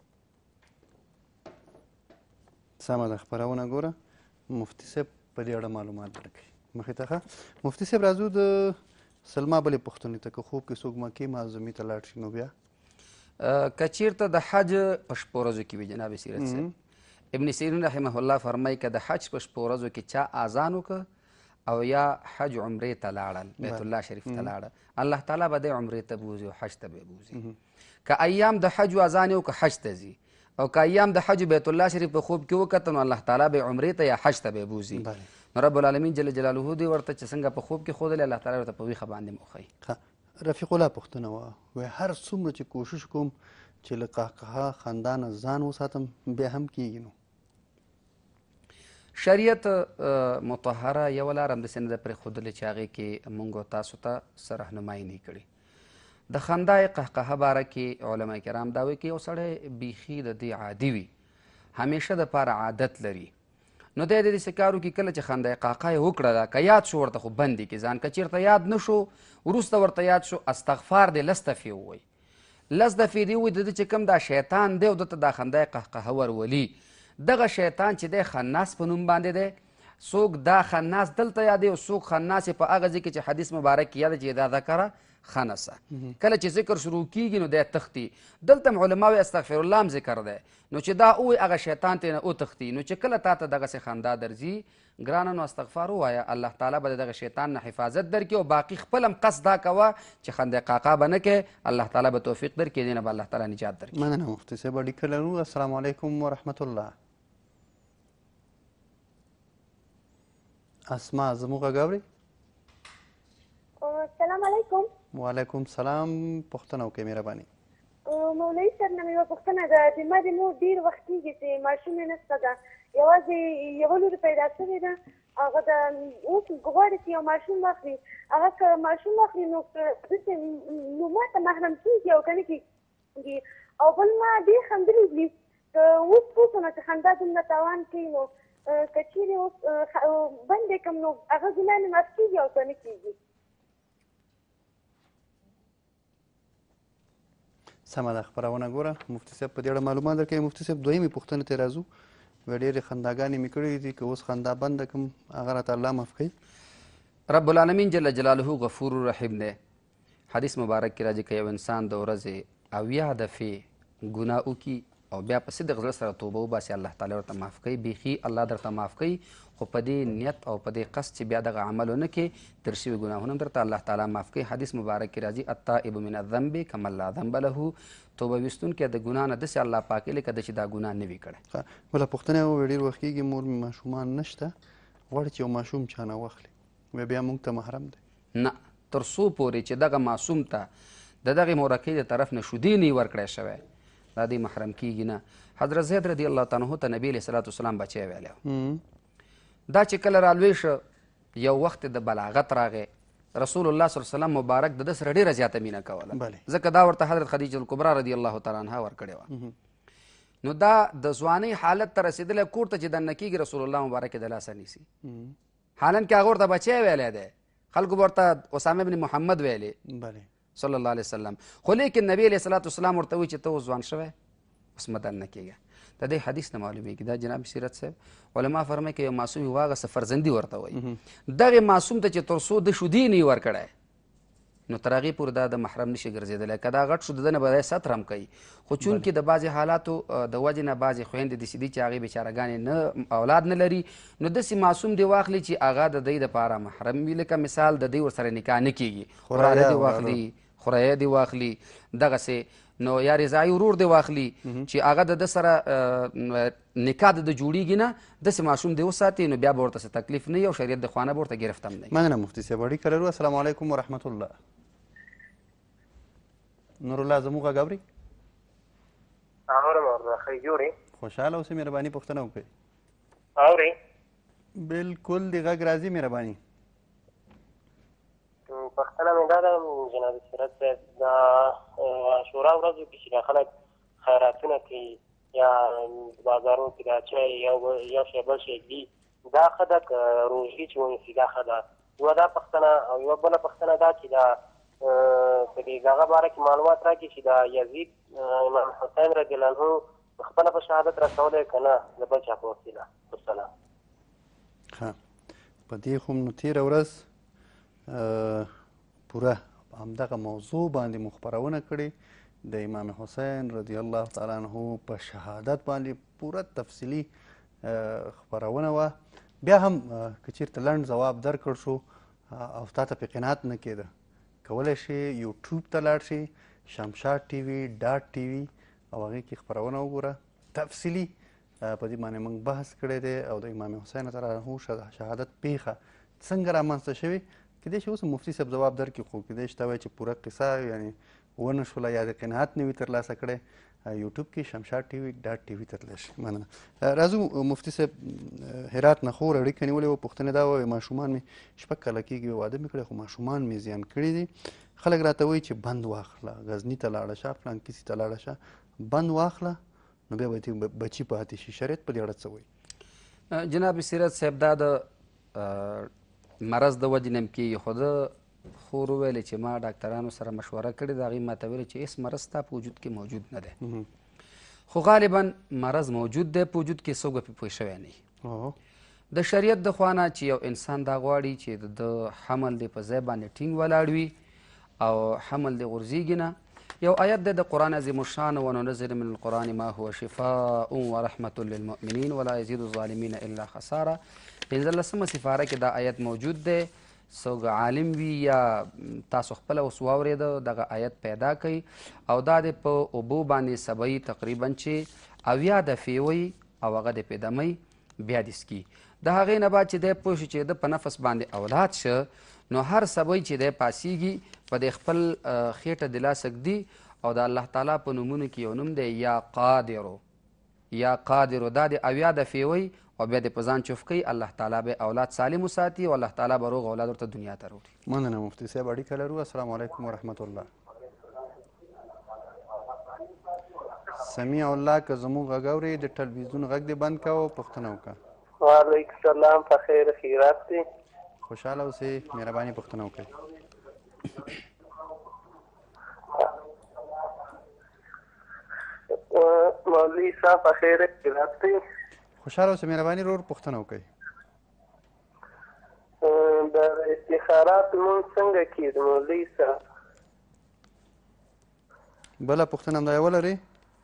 سمه ده خپرونه ګوره مفتي صاحب په دې اړه معلومات درکوي. مخې ته ښه مفتي صاحب راځو د سلما بلې پوښتنې ته. که خوب کې څوک مکې معظمې ته لاړ شي نو بیا که چېرته د حج په شپو ورځو کې وي جناب سیرت صاحب ابن سیرین رحمه الله فرمایي که د حج په شپو ورځو کې چا اذان وکړه او یا حج عمرې ته لاړل بیت الله شریف ته لاړه الله تعالی به دی عمرې ته بوځي او حج ته به بوځي. که ایام د حج اذان یې وکړه حج ته ځي او که ایام د حج بیت الله شریف په خوب کې وکته نو الله تعالی به عمرې ته یا حج ته به بوځي. نو رب العالمین جل جلاله دی ورته چې څنګه په خوب کې ښودلی الله تعالی ورته په ویښه باندې موښیي. رفیق الله پوښتنه وه وایي هر څومره چې کوشش کوم چې له قهقها خندا نه ځان وساتم بیا هم کېږي. نو شریعت مطهره یوه لار همداسې نه ده پرېښودلې چې هغې کې مونږ او تاسو ته څه رهنمایي نه کړي. د خندای قهقهه باره کې علما کرام دا وایي که یو سړی بیخي د دې عادي وي همیشه دپاره عادت لري نو دی د دې څه کار وکړي کله چې خندای قهقه یې وکړه ده که یاد شو ورته خو بندې کړي ځان که چېرته یاد نه شو وروسته ورته یاد شو استغفار دې لس دفعې ووایي لس دفعې دې ووایي د ده چې کوم دا شیطان دی او ده ته دا خندا قهقهه ورولي دغه شیطان چې دی خناس په نوم باندې دی څوک دا خناس دلته یادوي او څوک خناس یې په هغه ځای کې چې حدیث مبارک کې یاده چې دا ذکره خنسه کله چې ذکر شروع کیږي نو دی تښتي دلته هم علماوی استغفر الله هم ذکر دی نو چې دا ووایي هغه شیطان ترې نه وتښتي نو چې کله تا ته دغسې خندا درځي ګرانه نو استغفار ووایه الله تعالی به د دغه شیطان نه حفاظت درکړي او باقي خپل هم قصد دا کوه چې خنده قاقا به نه کوې الله تعالی به توفیق درکړي دې نه به الله تعالی نجات درکړي مننه مفتي صاحب اړیکه لرو السلام علیکم ورحمت الله اسما زموږ غږ اورئ السلام علیکم وعلیکم سلام پوښتنه وکړئ مهرباني مولوي صاحب نه مې یوه پوښتنه ده چې ما د مور ډېر وخت کېږي چې ماشوم یې نشته ده یوازې یوه لور پیدا شوې ده هغه د اوس غواړي چې یو ماشوم واخلي هغه که ماشوم واخلي نو نو ما ته محرم کېږي او که نه کېږي او بل ما ډېر خندلي دي که اوس پوه شومه چې خندا دومره تاوان کوي نو که چیرې اوس بند یې کړم نو هغه ګناه مې معاف کېږي او که نه کېږي سمه ده خپرونه ګوره مفتي صاحب په دې اړه معلومات درکوي مفتي صاحب دویمې پوښتنې ته راځو ډېرې خنداګانې مې کړې دي که اوس خندا بنده کړم هغه راته الله معاف کوي رب العالمین جل جلاله غفور رحیم دی حدیث مبارک کې راځي که یو انسان د ورځې 80 دفعې ګناه وکړي او بیا په صدق زړه سره توبه وباسي الله تعالی ورته معاف کوي بیخي الله درته معاف کوي خو په دې نیت او په دې قصد چې بیا دغه عمل ونه کړې تېر شوي ګناهونه هم درته الله تعالی معاف کوي حدیث مبارک کې راځي التائب من الذنب کمن لا ذنب له توبه ویستونکی د ګناه نه داسې الله پاک لکه ده چې دا ګناه نه وي کړی بله پوښتنه یې وویل ډېر وخت کېږي مور مې ماشومان نشته غواړي چې یو ماشوم چا نه واخلي بیا موږ ته محرم دی نه تر څو پورې چې دغه معصوم ته د دغې مورکۍ د طرف نه شودې نه ورکړی شوی دا دې محرم کېږي نه حضرت زید رضی الله تعالی عنه ته نبي علیه صلات وسلام بچی ویلی دا چې کله رالوی شه یو وخت د بلاغت راغی رسول الله صلی الله علیه وسلم مبارک د ده سره ډېره زیاته مینه کوله ځکه دا ورته حضرت خدیجه الکبرا رضی الله تعالی عنها ورکړې وه نو دا د ځوانۍ حالت ته رسېدلی کور ته چې دننه کېږي رسول الله مبارک یې د لاسه نیسي حالان کې هغه ورته بچی ویلی دی خلکو به ورته اسامه بن محمد ویلی صلی الله علیه وسلم خو لیکن نبی علیه صلات وسلام ورته وایي چې ته اوس ځوان شوی اوس مه دننه کېږه د دې حدیث نه معلومیږي دا جناب سیرت صاحب علما فرمایي که یو معصوم وي هغه څه فرزندي ورته وایي دغې معصوم ته چې تر څو د شودې نه یې ورکړی نو تر هغې پورې دا د محرم نشي ګرځېدلی که دا غټ شو د ده نه به دی ستر هم کوي خو چونکې د بعضې حالاتو د وجې نه بعضې خویندې داسې دي چې هغې بیچارهګانې نه اولاد نه لري نو داسې معصوم دې واخلي چې هغه د دوی دپاره محرم وي لکه مثال د دوی ورسره نکاح نه کېږي وراره دې واخلي خورایه دې واخلي دغسې نو یا رضایي ورور دې واخلي چې هغه د ده سره نکاح د ده جوړېږي نه داسې ماشوم دې وساتي نو بیا به ورته څه تکلیف نه وي او شریعت د خوا نه به ورته ګرفت هم نه وي مننه مفتي صاحب اړیکه لرو السلام علیکم ورحمت الله نور الله زموږ غږ اورئ اورم اورم ښه جوړې خوشحاله اوسئ مهرباني پوښتنه وکړئ اورئ بلکل د غږ راځي مهرباني پوښتنه مې دا ده جناب سیرت صاحب د عاشورا ورځو کې چې دا خلک خیراتونه کوي یا بازارونو کې دا چای یو شی بل شی ږدي دا ښه ده که روژې چې ونیسي دا ښه ده یوه دا پوښتنه او یوه بله پوښتنه دا چې دا په دې هغه باره کې معلومات راکړي چې دا یزید امام حسین رضی الله عنه خپله په شهادت رسولی که نه د بل چا په وسیله والسلام ښه په دې خو نو تېره ورځ پوره همدغه موضوع باندې مو خپرونه کړې د امام حسین رضی الله تعالی عنه په شهادت باندې پوره تفصیلي خپرونه وه بیا هم که چېرته لنډ ځواب درکړ شو او تا ته پې قناعت نه کېده کولی شي یوټیوب ته لاړ شي شمشاد ټي وي ډاټ ټي وي او هغې کې خپرونه وګوره تفصیلي په دې باندې موږ بحث کړی دی او د امام حسین رضی الله عنه شهادت پیښه څنګه رامنځته شوې کیدای شي اوس مفتي صاحب ځواب درکړي خو کیدای شي تا وایي چې پوره قصه یعنې ونه شوله یا د قناعت نه وي ترلاسه کړی یوټیوب کې شمشاد ټي وي ډاټ ټي وي ته تللی شي مننه راځو مفتي صاحب هرات نه خور اړیکه نیولې وه پوښتنې دا ووایي ماشومان مې 6 کاله کېږي واده مې کړی خو ماشومان مې زیان کړي دي خلک راته وایي چې بند واخله غزني ته لاړه شه فلانکي سي ته لاړه شه بند واخله نو بیا به بچي پاتې شي شریعت په دې اړه څه وایي جناب سیرت صاحب دا د مرض د وجې نه هم کېږي خو د خور وویلې چې ما ډاکټرانو سره مشوره کړې ده. هغوی ماته ویلې چې هېڅ مرض ستا په وجود کې موجود نه دی، خو غالبا مرض موجود دی په وجود کې، څوک به پرې پوه شوی نه وي. د شریعت د خوا نه چې یو انسان دا غواړي چې د حمل دی په ځای باندې ټینګ ولاړ وي او حمل دی غورځېږي نه، یو آیت دی د قرآن عظیم الشان وننزل من القرآن ما هو شفاء ورحمة للمؤمنین ولا یزید الظالمین الا خسارة. 15مه سپاره کې دا آیت موجود دی. څوک عالم وي یا تاسو خپله اوس واورېده دغه آیت پیدا کوي او دا د په اوبو باندې سبی تقریبا چې 80 دفعې وي او هغه د پیدمۍ بیا د سکي. د هغې نه بعد چې دی پوه شي چې د په نفس باندې اولاد شه، نو هر سبی چې دی پاسیږي په د خپل خېټه د لاس ږدي او د الله تعالی په نومونو کې یو نوم دی یا قادرو، یا قادرو، دا د 80 دفعې وي او بیا د په ځان چوف کوي. الله تعالی به اولاد سالم وساتي او الله تعالی به روغ اولاد ورته دنیا ته راوړي. مننه مفتي صاحب، اړیکه لرو. السلام علیکم ورحمت الله. سمیع الله که زموږ غږ اورې د ټلویزیون غږ دې بند کوه او پوښتنه وکړه. وعلیکم السلام، په خیر خیرات دی؟ خوشحاله اوسئ، مهرباني پوښتنه وکړئ. مولوي صاحب په خیر خیرات دی؟ خوشحاله اوسئ، مهرباني ورور پوښتنه وکړئ. د استخارات لمونځ څنګه کېږي مولوي صاحب؟ بله پوښتنه همدا یوه لرئ؟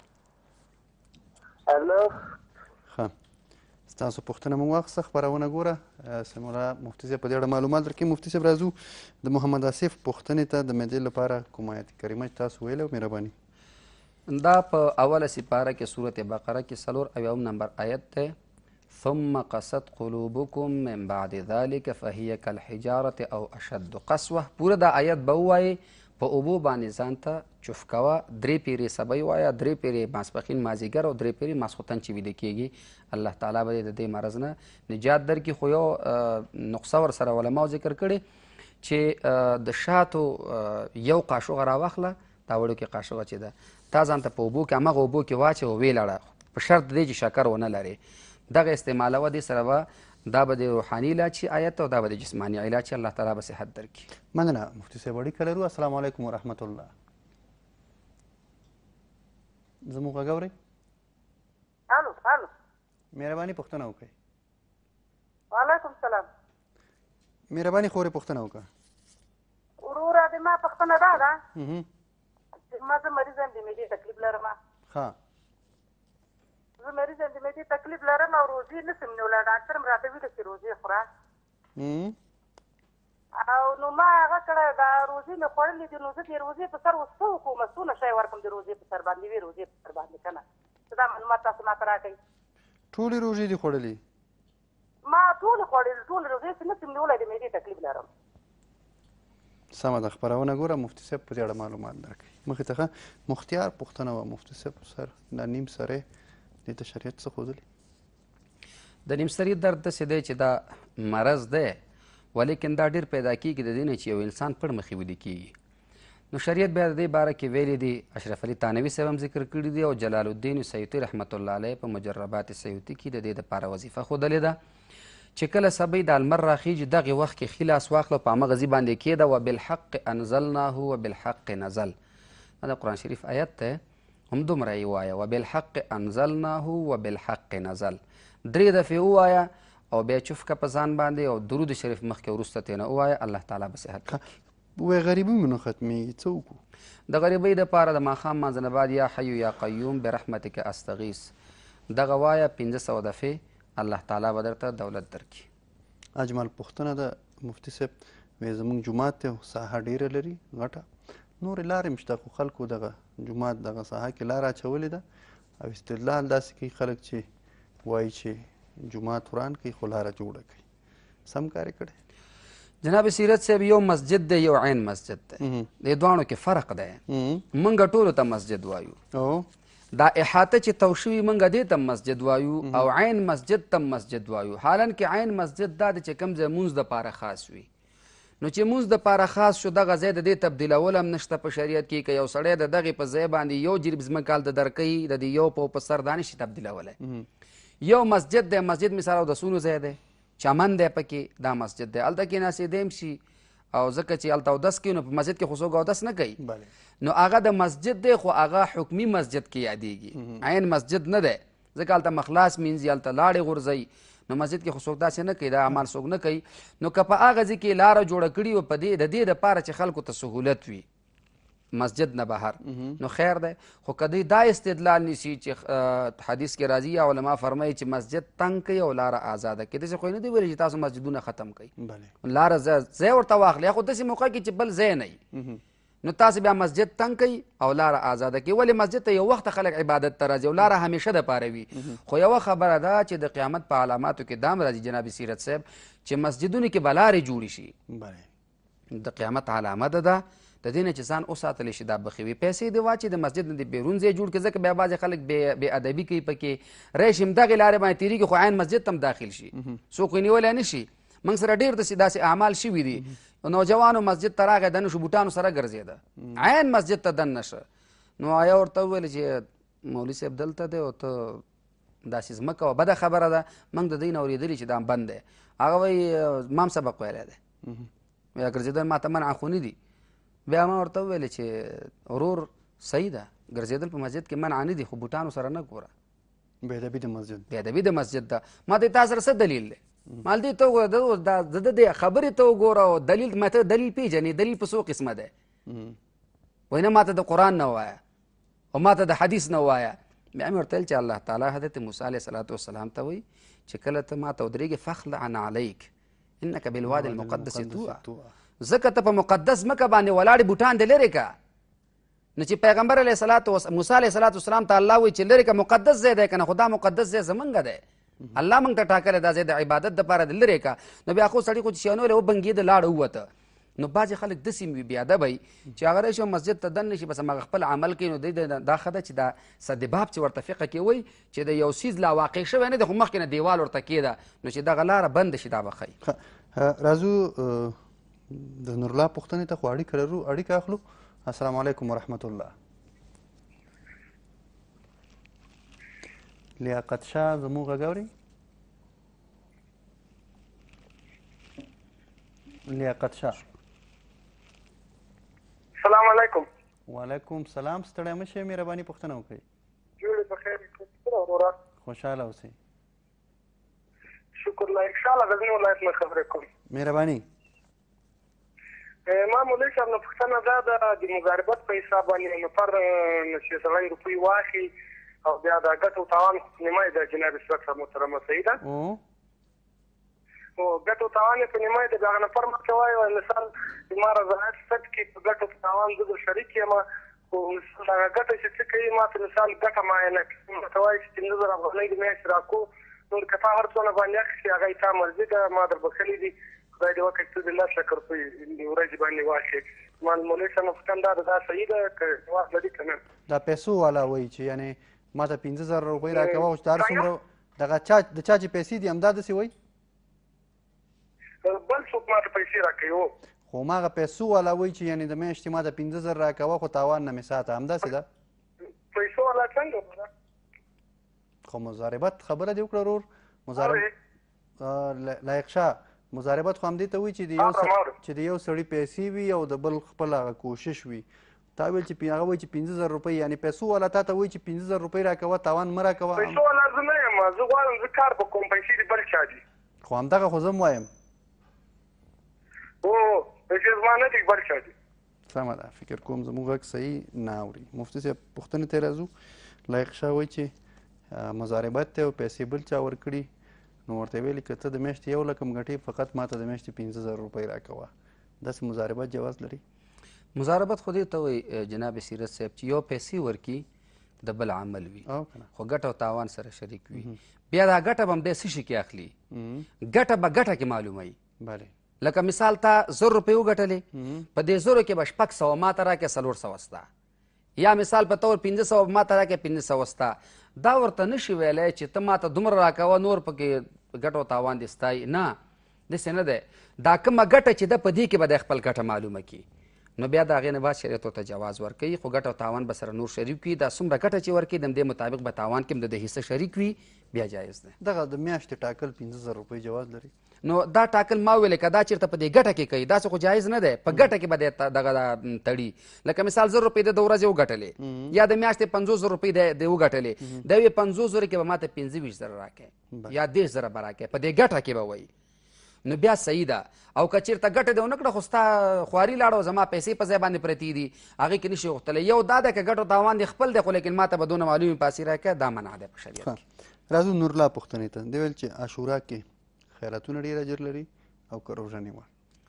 الو، ښه، ستاسو پوښتنه مو واخیسته، خپرونه ګوره. سمیع الله مفتي صاحب په دې اړه معلومات درکوي. مفتي صاحب راځو د محمد آصف پوښتنې ته د معدې لپاره کوم آیت کریمه چې تاسو ویلی و، مهرباني. دا په اوله سپاره کې سورت بقره کې 4 نمبر آیت دی. ثم قست قلوبکم من بعد ذلك فهي كالحجارة او اشد قسوه. پوره دا آیت به ووایې په اوبو باندې ځان ته چوف کوه، 3 پیرې سبی وایه، 3 پیرې ماسپښین مازدیګر او 3 پیرې ماسخوتن چې ویده کېږي. الله تعالی به د دې مرض نه نجات درکړي. خو یو نقصه ورسره علماو ذکر کړې چې د شاتو یو قاشوغه راواخله، دا وړوکې قاشوغه چې ده تا ځان ته په اوبو کې همغه اوبو کې واچوه، ویې لړه، په شرط دی چې شکر ونه لرې. دغه استعمالوه، دې سره به دا به د روحاني علاج شي آیت او دا به د جسماني علاج شي. الله تعالی به صحت درکړي. مننه مفتي صاحب، اړیکه لرو. السلام علیکم ورحمت الله. زموږ غږ اورئ؟ الو الو، مهرباني پوښتنه وکړئ. وعلیکم السلام. مهرباني خورې پوښتنه وکړه. وروره د ما پوښتنه دا ده چې ما زه مریض یم، د معدې تکلیف لرم. ښه، زه مریض یم، د معدې تکلیف لرم او روزې نشم نیولی. ډاکټر م راته ویلي چې روزې خوره او نو ما هغه کړی دا روزې مې خوړلې دي. نو زه د روزې په سر اوس څه وکړم؟ څونه شی ورکړم د روزې په سر باندې؟ وې روزې په سر باندې که نه؟ دا معلومات تاسو ما ته راکړئ. ټولې روژې دي خوړلې؟ ما ټولې خوړلې، ټولې روزې چې نشم نیولی، د معدې تکلیف لرم. سمه ده، خپرونه ګوره. مفتي صاحب په دې اړه معلومات درکوي. مخې ته مختیار پوښتنه وه مفتي صاحب سر دا نیم سری دې ته شریعت څه ښودلي؟ د نیم سري درد داسې دی چې دا مرض دی، ولیکن دا ډېر پیدا کېږي د دې نه چې یو انسان پړ مخې ویده کېږي. نو شریعت بیا د دې باره کې ویلي دي. اشرف علي تانوي صاحب هم ذکر کړي دي او جلال الدین سیوطي رحمت الله علیه په مجربات سیوطي کې د دې دپاره وظیفه ښودلې ده چې کله سبی د لمر راخیږي دغې وخت کې ښي لاس واخله، په همغه ځي باندې کېږده. وبالحق انزلناه وبالحق نزل. دا د قرآن شریف آیت دی، هم دومره یې ووایه. وبالحق انزلناه وبالحق نزل. 3 دفعې ووایه او بیا چوف که په ځان باندې او درود شریف مخکې وروسته ترې نه ووایه. الله تعالی به صحت وایي. غریبي مو نه ختمېږي، څه وکړو؟ د غریبۍ دپاره د ماښام مانځه نه بعد یا حیو یا قیوم برحمتک استغیث دغه وایه 500 دفعې. الله تعالی به درته دولت درکړي. اجمل پوښتنه ده مفتي صاحب، وایي زموږ جومات دی ساحه ډېره لري غټه، نورې لارې هم شته، خو خلکو دغه جومات دغه ساحه کې لاره اچولې ده او استدلال داسې کوي خلک چې وایي چې جومات وران کوي خو لاره جوړه کوي. سم کار یې کړی؟ جناب سیرت صاحب، یو مسجد دی یو عین مسجد دی، د دواړو کې فرق دی. موږ ټولو ته مسجد وایو. دا احاطه چې تو شوي موږ دې ته مسجد وایو او عین مسجد ته مسجد وایو. حالان کې عین مسجد دا دی چې کوم ځای مونځ دپاره خاص وي. نو چې مونځ دپاره خاص شو دغه ځای د دې تبدیلول هم نشته په شریعت کې. که یو سړی د دغې په ځای باندې یو جریب ځمکه هلته درکوي د دې یو په سر دا نشي تبدیلولی. یو مسجد دی، مسجد مثال اودسونو ځای دی، چمن دی پکې، دا مسجد دی، هلته کېناستېدی هم شي او ځکه چې هلته اودس کوي نو په مسجد کې خو څوک اودس نه کوي بله نو هغه د مسجد دی خو هغه حکمي مسجد کې یادېږي عین مسجد نه دی ځکه هلته مخلاص مینځي هلته لاړې غورځوي نو مسجد کې خو څوک داسې نه کوي دا اعمال څوک نه کوي نو که په هغه ځای کې لاره جوړه کړي وي د دې دپاره چې خلکو ته سهولت وي مسجد نه بهر نو خیر دی خو که دوی دا استدلال نیسي چې حدیث کې راځي یا علما فرمایي چې مسجد تنګ کوي او لاره آزاده کوي داسې خو یې نه دی ویلي چې تاسو مسجدونه ختم کوئ لاره ځای ورته واخلي یا خو داسې موقع کې چې بل ځای نه وي نو تاسو بیا مسجد تنګ کوي او لاره آزاده کوي ولې مسجد ته یو وخت خلک عبادت ته راځي او لاره همیشه دپاره وي خو یوه خبره ده چې د قیامت په علاماتو کې دام راځي جناب سیرت صاحب چې مسجدونو کې به لارې جوړې شي د قیامت علامه ده د دې نه چې ځان وساتلی شي دا بخي وي پیسې دې واچي د مسجد نه د بیرون ځای جوړ کړي ځکه بیا بعضې خلک بې ادبي کوي پکې راشي همدغې لارې باندې تېرېږي خو عین مسجد ته هم داخل شي څوک یې نیولی نه شي موږ سره ډېر داسې اعمال شوي دي نوجوانو مسجد ته راغی دنه شو بوټانو سره ګرځېده عین مسجد ته دننه شه نو آیا ورته وویل چې مولوي صاحب دلته دی او ته داسې ځمکه وه بده خبره ده موږ د دوی نه اورېدلي چې دا بند دی هغه وایي ما هم سبق ویلی دی یا ګرځېدل ما ته منع خو نه دي بیا ما ورته وویلې چې ورور صحیح ده ګرځېدل په مسجد کې منع نه دي خو بوټانو سره نه ګوره بېادبي د مسجد بېادبي د مسجد ده ما ته تا سره څه دلیل دی ما دې ته وګوره د دې خبرې ته وګوره او دلیل ما ته دلیل پېژنې دلیل په څو قسمه دی وایي نه ما ته د قرآن نه ووایه او ما ته د حدیث نه ووایه بیا مې ورته ویل چې الله تعالی حضرت موسی علیه صلات وسلام ته وایي چې کله ته ما ته ودرېږې فخلع علیک انک بالوادي المقدس طوع ځکه ته په مقدس ځمکه باندې ولاړې بوټان دې لرې که نو چې پیغمبر علیه موسی علیه صلات وسلام ته الله وایي چې لرې که مقدس ځای دی که نه خو دا مقدس ځای زمونږ دی الله موږ ته ټاکلی دا ځای د عبادت دپاره د لرې که نو بیا خو سړي خو چې شیانو ویلی وبنګېده لاړه ووته نو بعضې خلک داسې وي بېادبه وي چې هغه راشي مسجد ته دننه شي بس هماغه خپل عمل کوي نو دوی دا ښه ده چې دا سدباب چې ورته فقه کې وایي چې د یو څیز لا واقع شوی نه دی خو مخکې نه دیوال ورته کېده نو چې دغه لاره بنده شي دا به ښایي راځو د نورالله پوښتنې ته خو اړیکه لرو اړیکه اخلو السلام علیکم ورحمت الله لیاقت شاه زموږ غږ اوري لیاقت شاه السلام علیکم وعلیکم سلام ستړی مه شئ مهرباني پوښتنه وکړئ جوړې بخیر وروره خوشحاله اوسئ شکر الله انشاءالله غزني ولایت نه خبرې کوم مهرباني ما مولوي صاحب نه پوښتنه دا ده د مضاربت په حساب باندې نفر چې سړی روپۍ واخلي او بیا د ګټو تاوان نیمایي د جناب صاحب محترمه صحیح ده او ګټو تاوان یې په نیمایي د هغه نفر مخکې وایي مثال ما رضایت سټ کې په ګټو تاوان زه د شریک یم خو هغه ګټه چې څه کوي ما ته مثال ګټه معاینه کوي ورته وایي چې 15,000 افغانۍ د میاشتې راکړو نور که تا هر څونه باندې اخیستې هغه یې تا مرضي ده ما در بخښلي دي خدای دې وکړي ته د 10,00,000 روپۍ ورځې باندې واخلې ما مولوي صاحب نه پوښتنه دا ده دا صحیح ده که جواز لري که نه دا پیسو والا وایي چې یعنې ما ته 15,000 روپۍ راکوه او چې دا هر څومره دغه د چا چې پیسې دي همدا داسې وایي بل څوک ما ته پیسې راکوي هو خو هماغه پیسو والا وایي چې یعنې د میاشتې ما ته 15,000 راکوه خو تاوان نه مې ساته همداسې ده پیسو والا څنګه ده خو مضاربت خبره دې وکړه ورور لایق شاه مضاربت خو همدې ته وایي چې د یو سړي پیسې وي او د بل خپل هغه کوشش وي تا ویل چې هغه وایي چې 15,000 روپۍ یعنې پیسو والا تا ته وایي چې 15,000 روپۍ راکوه تاوان مه راکوه پیسو والا زه نه یم زه غواړم زه کار به کوم پیسې دې بل چا دي خو همدغه خو زه هم وایم هو پیسې زما نه دي بل چا دي سمه ده فکر کوم زموږ غږ صحیح نه اوري مفتي صاحب پوښتنې ته راځو لایق شاه وایي چې مضاربت دی او پیسې بل چا ورکړي نو ورته ویلي که ته د میاشتې 1,00,000 ګټې فقط ما ته د میاشتې 15,000 روپۍ راکوه داسې مضاربت جواز لري مضاربت خو دې ته وایي جناب سیرت صاحب چې یو پیسې ورکي د بل عمل وي خو ګټه او تاوان سره شریک وي بیا دا ګټه به هم دی څه شي کې اخلي ګټه به ګټه کې معلوموي لکه مثال تا 100 روپۍ وګټلې په دې 100 کې به 600 ما ته راکړې 400 ستا یا مثال په تور 500 ما ته راکړې 500 ستا دا ورته نشي ویلی چې ته ما ته دومره راکوه نور پکې ګټو تاوان دې ستایي نه داسې نه دی دا کومه ګټه چې ده په دې کې به دی خپل ګټه معلومه کړي نو بیا د هغې نه بعد شریعت ورته جواز ورکوي خو ګټه او تاوان به سره نور شریک وي دا څومره ګټه چې ورکوي د همدې مطابق به تاوان کې هم د حصه شریک وي بیا جایز دی دغه د میاشتې ټاکل 15,000 روپۍ جواز لري نو دا ټاکل ما ویلې که دا چېرته په دې ګټه کې کوي داسې خو جایز نه دی په ګټه کې به دی دغه تړي لکه مثال 1,000 روپۍ د ورځې وګټلې یا د میاشتې 50,000 روپۍ دی وګټلې د یوې 50,000 کې به ماته 25,000 راکړي یا 10,000 به راکړي په دې ګټه کې به وایي نو بیا صحیح ده او که چېرته ګټه دې ونه کړه خو ستا خواري لاړه زما پیسې په ځای باندې پرتې دي هغې کې نشي غوښتلی یو دا ده که ګټو تاوان دې خپل دی خو لیکن ما ته به دونه معلومې پیسې راکړه دا منع دی په شریعت کې راځو نورالله پوښتنې ته دی ویل چې عاشورا کې خیراتونه ډېر اجر لري او که روژه نیول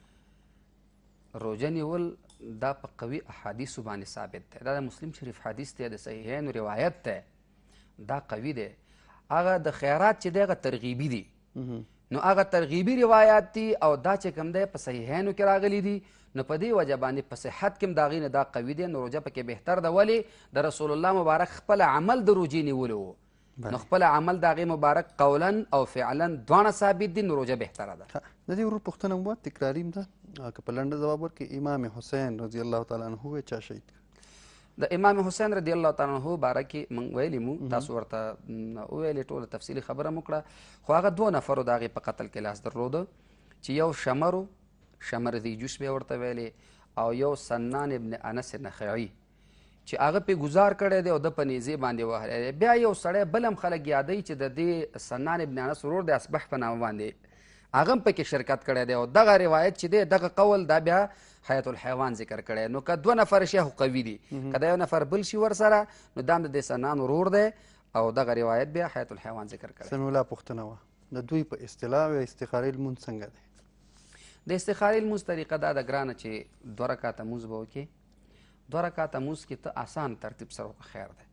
روژه نیول دا په قوي احادیثو باندې ثابت دی دا د مسلم شریف حدیث دی د صحیحینو روایت دی دا قوي دی هغه د خیرات چې دی هغه ترغیبي دي نو هغه ترغیبي روایات دي او دا چې کوم دی په صحیحینو کې راغلي دي نو په دې وجه باندې په صحت کې هم د هغې نه دا قوي دی نو روژه پکې بهتر ده ولې د رسول الله مبارک خپل عمل د روژې نیولو و نو خپل عمل د هغې مبارک قولا او فعلا دواړه ثابت دي نو روژه بهتره ده د دې ورور پوښتنه مو تکراري ده که په لنډه ځواب ورکړي امام حسین رضی الله تعالی عنه چا شهید د امام حسین رضی الله تعالی عنه باره کې موږ ویلي مو تاسو ورته وویلې ټوله تفصیلي خبره مو کړه خو هغه 2 نفرو د هغې په قتل کې لاس درلوده چې یو شمر شمر ذیجوس به ورته ویلې او یو سنان ابن انس نخعي چې هغه پې ګزار کړی دی او د په نیزې باندې وهلی دی بیا یو سړی بل هم خلک یادوي چې د دې سنان ابن انس ورور د اصبح په نامه باندې هغه هم پکې شرکت کړی دی او دغه روایت چې دی دغه قول دا بیا حیات الحیوان ذکر کړی نو که 2 نفر شي خو قوي دي که د یو نفر بل شي ورسره نو دا هم د دې سنان ورور دی او دغه روایت بیا حیات الحیوان ذکر کړی سمیع الله پوښتنه وه د دوی په اصطلاح او استخاري لمونځ څنګه دی د استخاري لمونځ طریقه دا ده ګرانه چې 2 رکعته لمونځ به وکړې 2 رکعته لمونځ کې ته آسان ترتیب سره وکړه خیر دی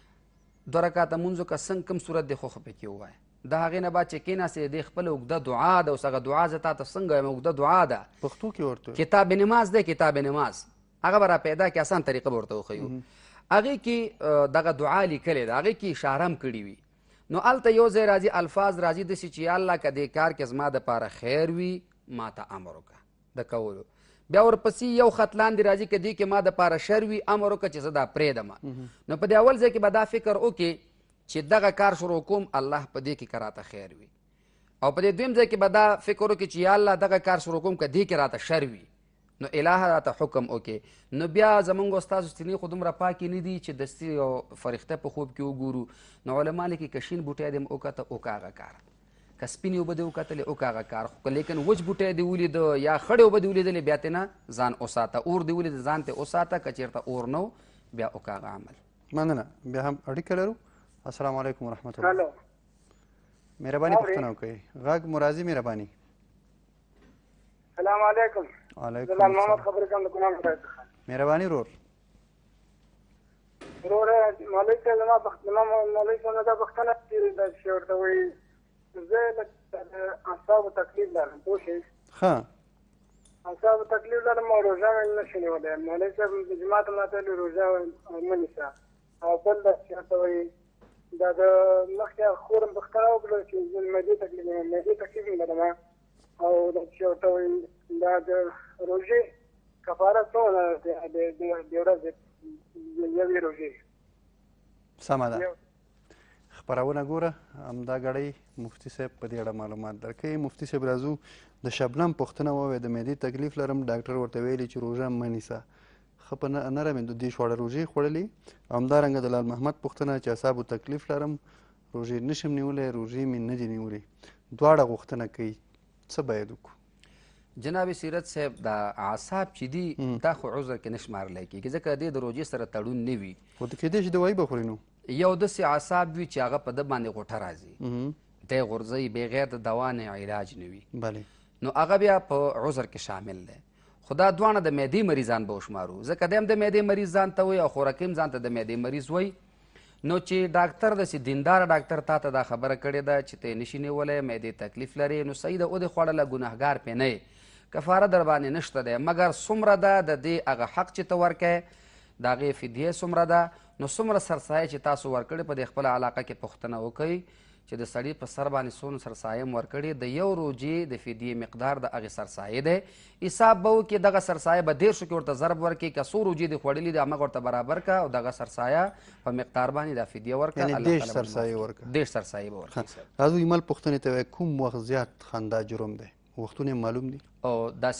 2 رکعته لمونځ وکړه څنګه کوم صورت دی خو پکې ووایه د هغې نه بعد چې کېناستې د دې خپله اوږده دعا ده اوس هغه دعا زه تا ته څنګه وایم اوږده دعا ده پښتو کې ورته کتاب نماز دی کتاب نماز هغه به را پیدا کړي آسان طریقه به ورته وښیو هغې کې دغه دعا لیکلې ده هغې کې اشاره هم کړي وي نو هلته یو ځای راځي الفاظ راځي داسې چې یا الله که دې کار کې زما دپاره خیر وي ما ته امر وکړه د کولو بیا ورپسې یو خط لاندې راځي که دې کې ما دپاره شر وي امر وکړه چې زه دا پرېږدمه نو په دې اول ځای کې به دا فکر وکړي چې دغه کار شروع کوم الله په دې کې که راته خیر وي او په دې دویم ځای کې به دا فکر وکړي چې یا الله دغه کار شروع کوم که دې کې راته شر وي نو الهه راته حکم وکړي نو بیا زمونږ استاد ستنې خو دومره پاکې نه دي چې دستي یو فرښته په خوب کې وګورو نو علما لیکي که شین بوټی دې م وکته وکړه هغه کار که سپینې اوبه دې وکتلې وکړه هغه کار خو لیکن وچ بوټی دې ولیده یا خړې اوبه دې ولیدلې بیا ترې نه ځان وساته اور دې ولیده ځان ته وساته که چېرته اور نه بیا وکړه هغه عمل مننه بیا هم اړیکه لرو السلام علیکم ورحمت الله مهرباني پوښتنه وکړئ غږ مرازي مهرباني السلام علیکم وعلیکم جلال محمد خبرې کوم د ګناه ولایت څخه مهرباني ورور مولوي صاحب زما مولوي صاحب نه دا پوښتنه چې دا چې ورته وایي زه د اعصابو تکلیف لرم پوه شئ ښه اعصابو تکلیف لرم او روژه مې نه شي نیولی مولوي صاحب د جماعت ماته ویلي روژه مه نیسه او بل دا چې ورته وایي دا د مخکې خور م پوښتنه وکړه چې زه معدې تکلیف مې لرم او دا چې ورته وایي دا د روژې کفاره څومره د ورځې یوې روژې سمه ده خپرونه ګوره همدا ګړی مفتي صاحب په دې اړه معلومات درکوي مفتي صاحب راځو د شبنم پوښتنه وویل د معدې تکلیف لرم ډاکټر ورته ویلي چې روژه مه نیسه ښه په نرم د دې شواړه روژې خوړلې او همدارنګه د لال محمد پوښتنه چې اعصابو تکلیف لرم روژې نشم نیولی روژې مې نه دي نیولې دواړه غوښتنه کوي څه باید وکړو جناب سیرت صاحب دا اعصاب چې دي دا خو عذر کې نه شمارلی کېږي ځکه دې د روژې سره تړون نه وي خو د کېدای شي دوايي به خوري نو یو داسې اعصاب وي چې هغه په ده باندې غوټه راځي دی غورځوي بغیر د دوا نه علاج نه وي بله نو هغه بیا په عذر کې شامل دی خو دا دواړه د معدې مریضان به وشمارو ځکه دی هم د معدې مریض ځان ته وایي او خوراکي هم ځان ته د معدې مریض وایي نو چې ډاکټر داسې دیندار ډاکټر تا ته دا خبره کړې ده چې ته یې نشي نیولی معدې تکلیف لرې نو صحیح ده ودې خوړله ګناهګار پې نه یې کفاره در باندې نشته دی مګر څومره ده د دې هغه حق چې ته ورکوې د هغې فدیې څومره ده نو څومره سرسایه چې تاسو ورکړې په دې خپله علاقه کې پوښتنه وکړئ چې د سړي په سر باندې څونه سرسایه م ورکړې د یو روجې د فدیې مقدار د هغې سرسایه دی حساب به وکړي دغه سرسایه به 150 کې ورته ضرب ورکړي که څو روجې دې خوړلي دي همغه ورته برابر کړه او دغه سرسایه په مقدار باندې دا فدیه ورکړه یعنې 10 سرسایه ورکړه 10 سرسایه به ورکړي. راځو ایمل پوښتنې ته وایي کوم وخت زیات خندا جرم دی وختونه معلوم دي او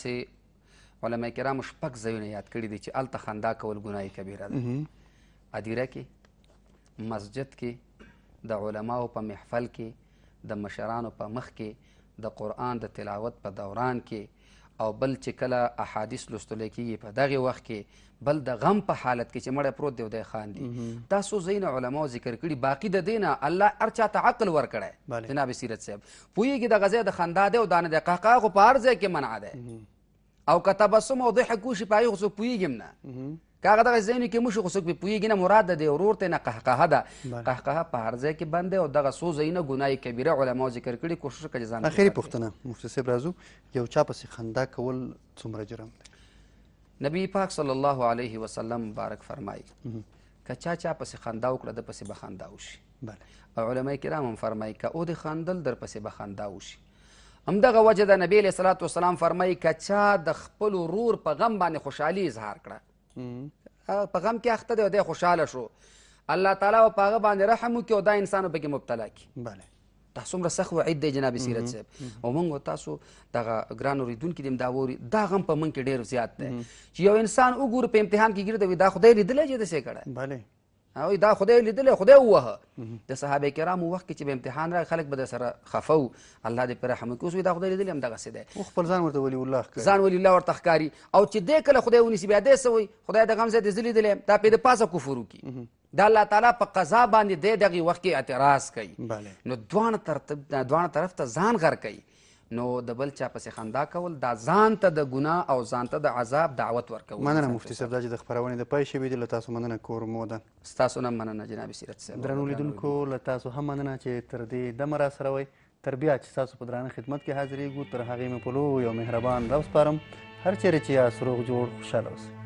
داسې علما کرامو شپږ ځایونه یاد کړي دي چې هلته خندا کول ګناه کبیره ده. هدیره کې، مسجد کې، د علماو په محفل کې، د مشرانو په مخ کې، د قرآن د تلاوت په دوران کې، او بل چې کله احادیث لوستلی کېږي په دغې وخت کې، بل د غم په حالت کې چې مړی پروت دی او دی خاندي. دا څو ځایونه علماو ذکر کړي. باقي د دې نه الله هر چا ته عقل ورکړی جناب سیرت صاحب پوهېږي دغه ځای د خندا دی او دا نه دی قهقه خو په هر ځای کې منع دی او که تبسم او ضحک وشي په هغې خو څوک پوهېږي نه که هغه دغه ځایونو کې موشي خو څوک پرې پوهېږي نه مراد د دې ورور ته نه قهقهه ده. قهقهه په هر ځای کې بند دی او دغه څو ځایونه ګناه کبیره علماو ذکر کړي. کوشش وکړه چې ځان اخري پوښتنه مفتي صاحب راځو یو چا پسې خندا کول څومره جرم دی؟ نبی پاک صلی الله علیه وسلم مبارک فرمایي که چا پسې خندا وکړه د پسې به خندا وشي. او علما کرام هم فرمایي که او د خندل در پسې به خندا وشي. همدغه وجه د نبی علیه صلات وسلام فرمایي که چا د خپل ورور په غم باندې خوشحالي اظهار کړه په غم کې اخته دی او دی خوشحاله شو الله تعالی به په هغه باندې رحم وکړي او دا انسان به پکې مبتلا کړي. دا څومره سخت وعید دی جناب سیرت صاحب. او موږ تاسو دغه ګران اورېدونکي دې هم دا واوري دا غم په موږ کې ډېر زیات دی چې یو انسان وګورو په امتحان کې ګرده وي دا خدای لیدلی چې داسې کړی او دا خدای لیدلی خدای ووهه. د صحابه کرامو وخت کې چې به امتحان راغی خلک به در سره خفه و الله دې پرې رحم وکړي. اوس وایي دا خدای لیدلی همدغسې دی خپل ځان ورته ولی الله ښکاري ځان ولی الله ورته ښکاري او چې دی کله خدای ونیسي بیا دی څه وایي خدای د غم ځای دې زه لیدلی یم دا پې د پاسه کفر وکړي. دا الله تعالی په قضا باندې دی دغې وخت کې اعتراض کوي. نو دواړه طرف ته ځان غر کوي. نو د بل چا پسې خندا کول دا ځان ته د ګناه او ځان ته د عذاب دعوت ورکول. مننه مفتي صاحب دا چې د خپرونې د پای شوي دي له تاسو مننه کوم مودن ستاسو نه مننه جناب سیرت صاحب. درنو لیدونکو له تاسو هم مننه چې تر دې دمه را سره وئ. تر بیا چې ستاسو په درانه خدمت کې حاضرېږو تر هغې مې په لوی او مهربان رب سپارم. هر چیرې چې یاست روغ جوړ خوشحاله اوسئ.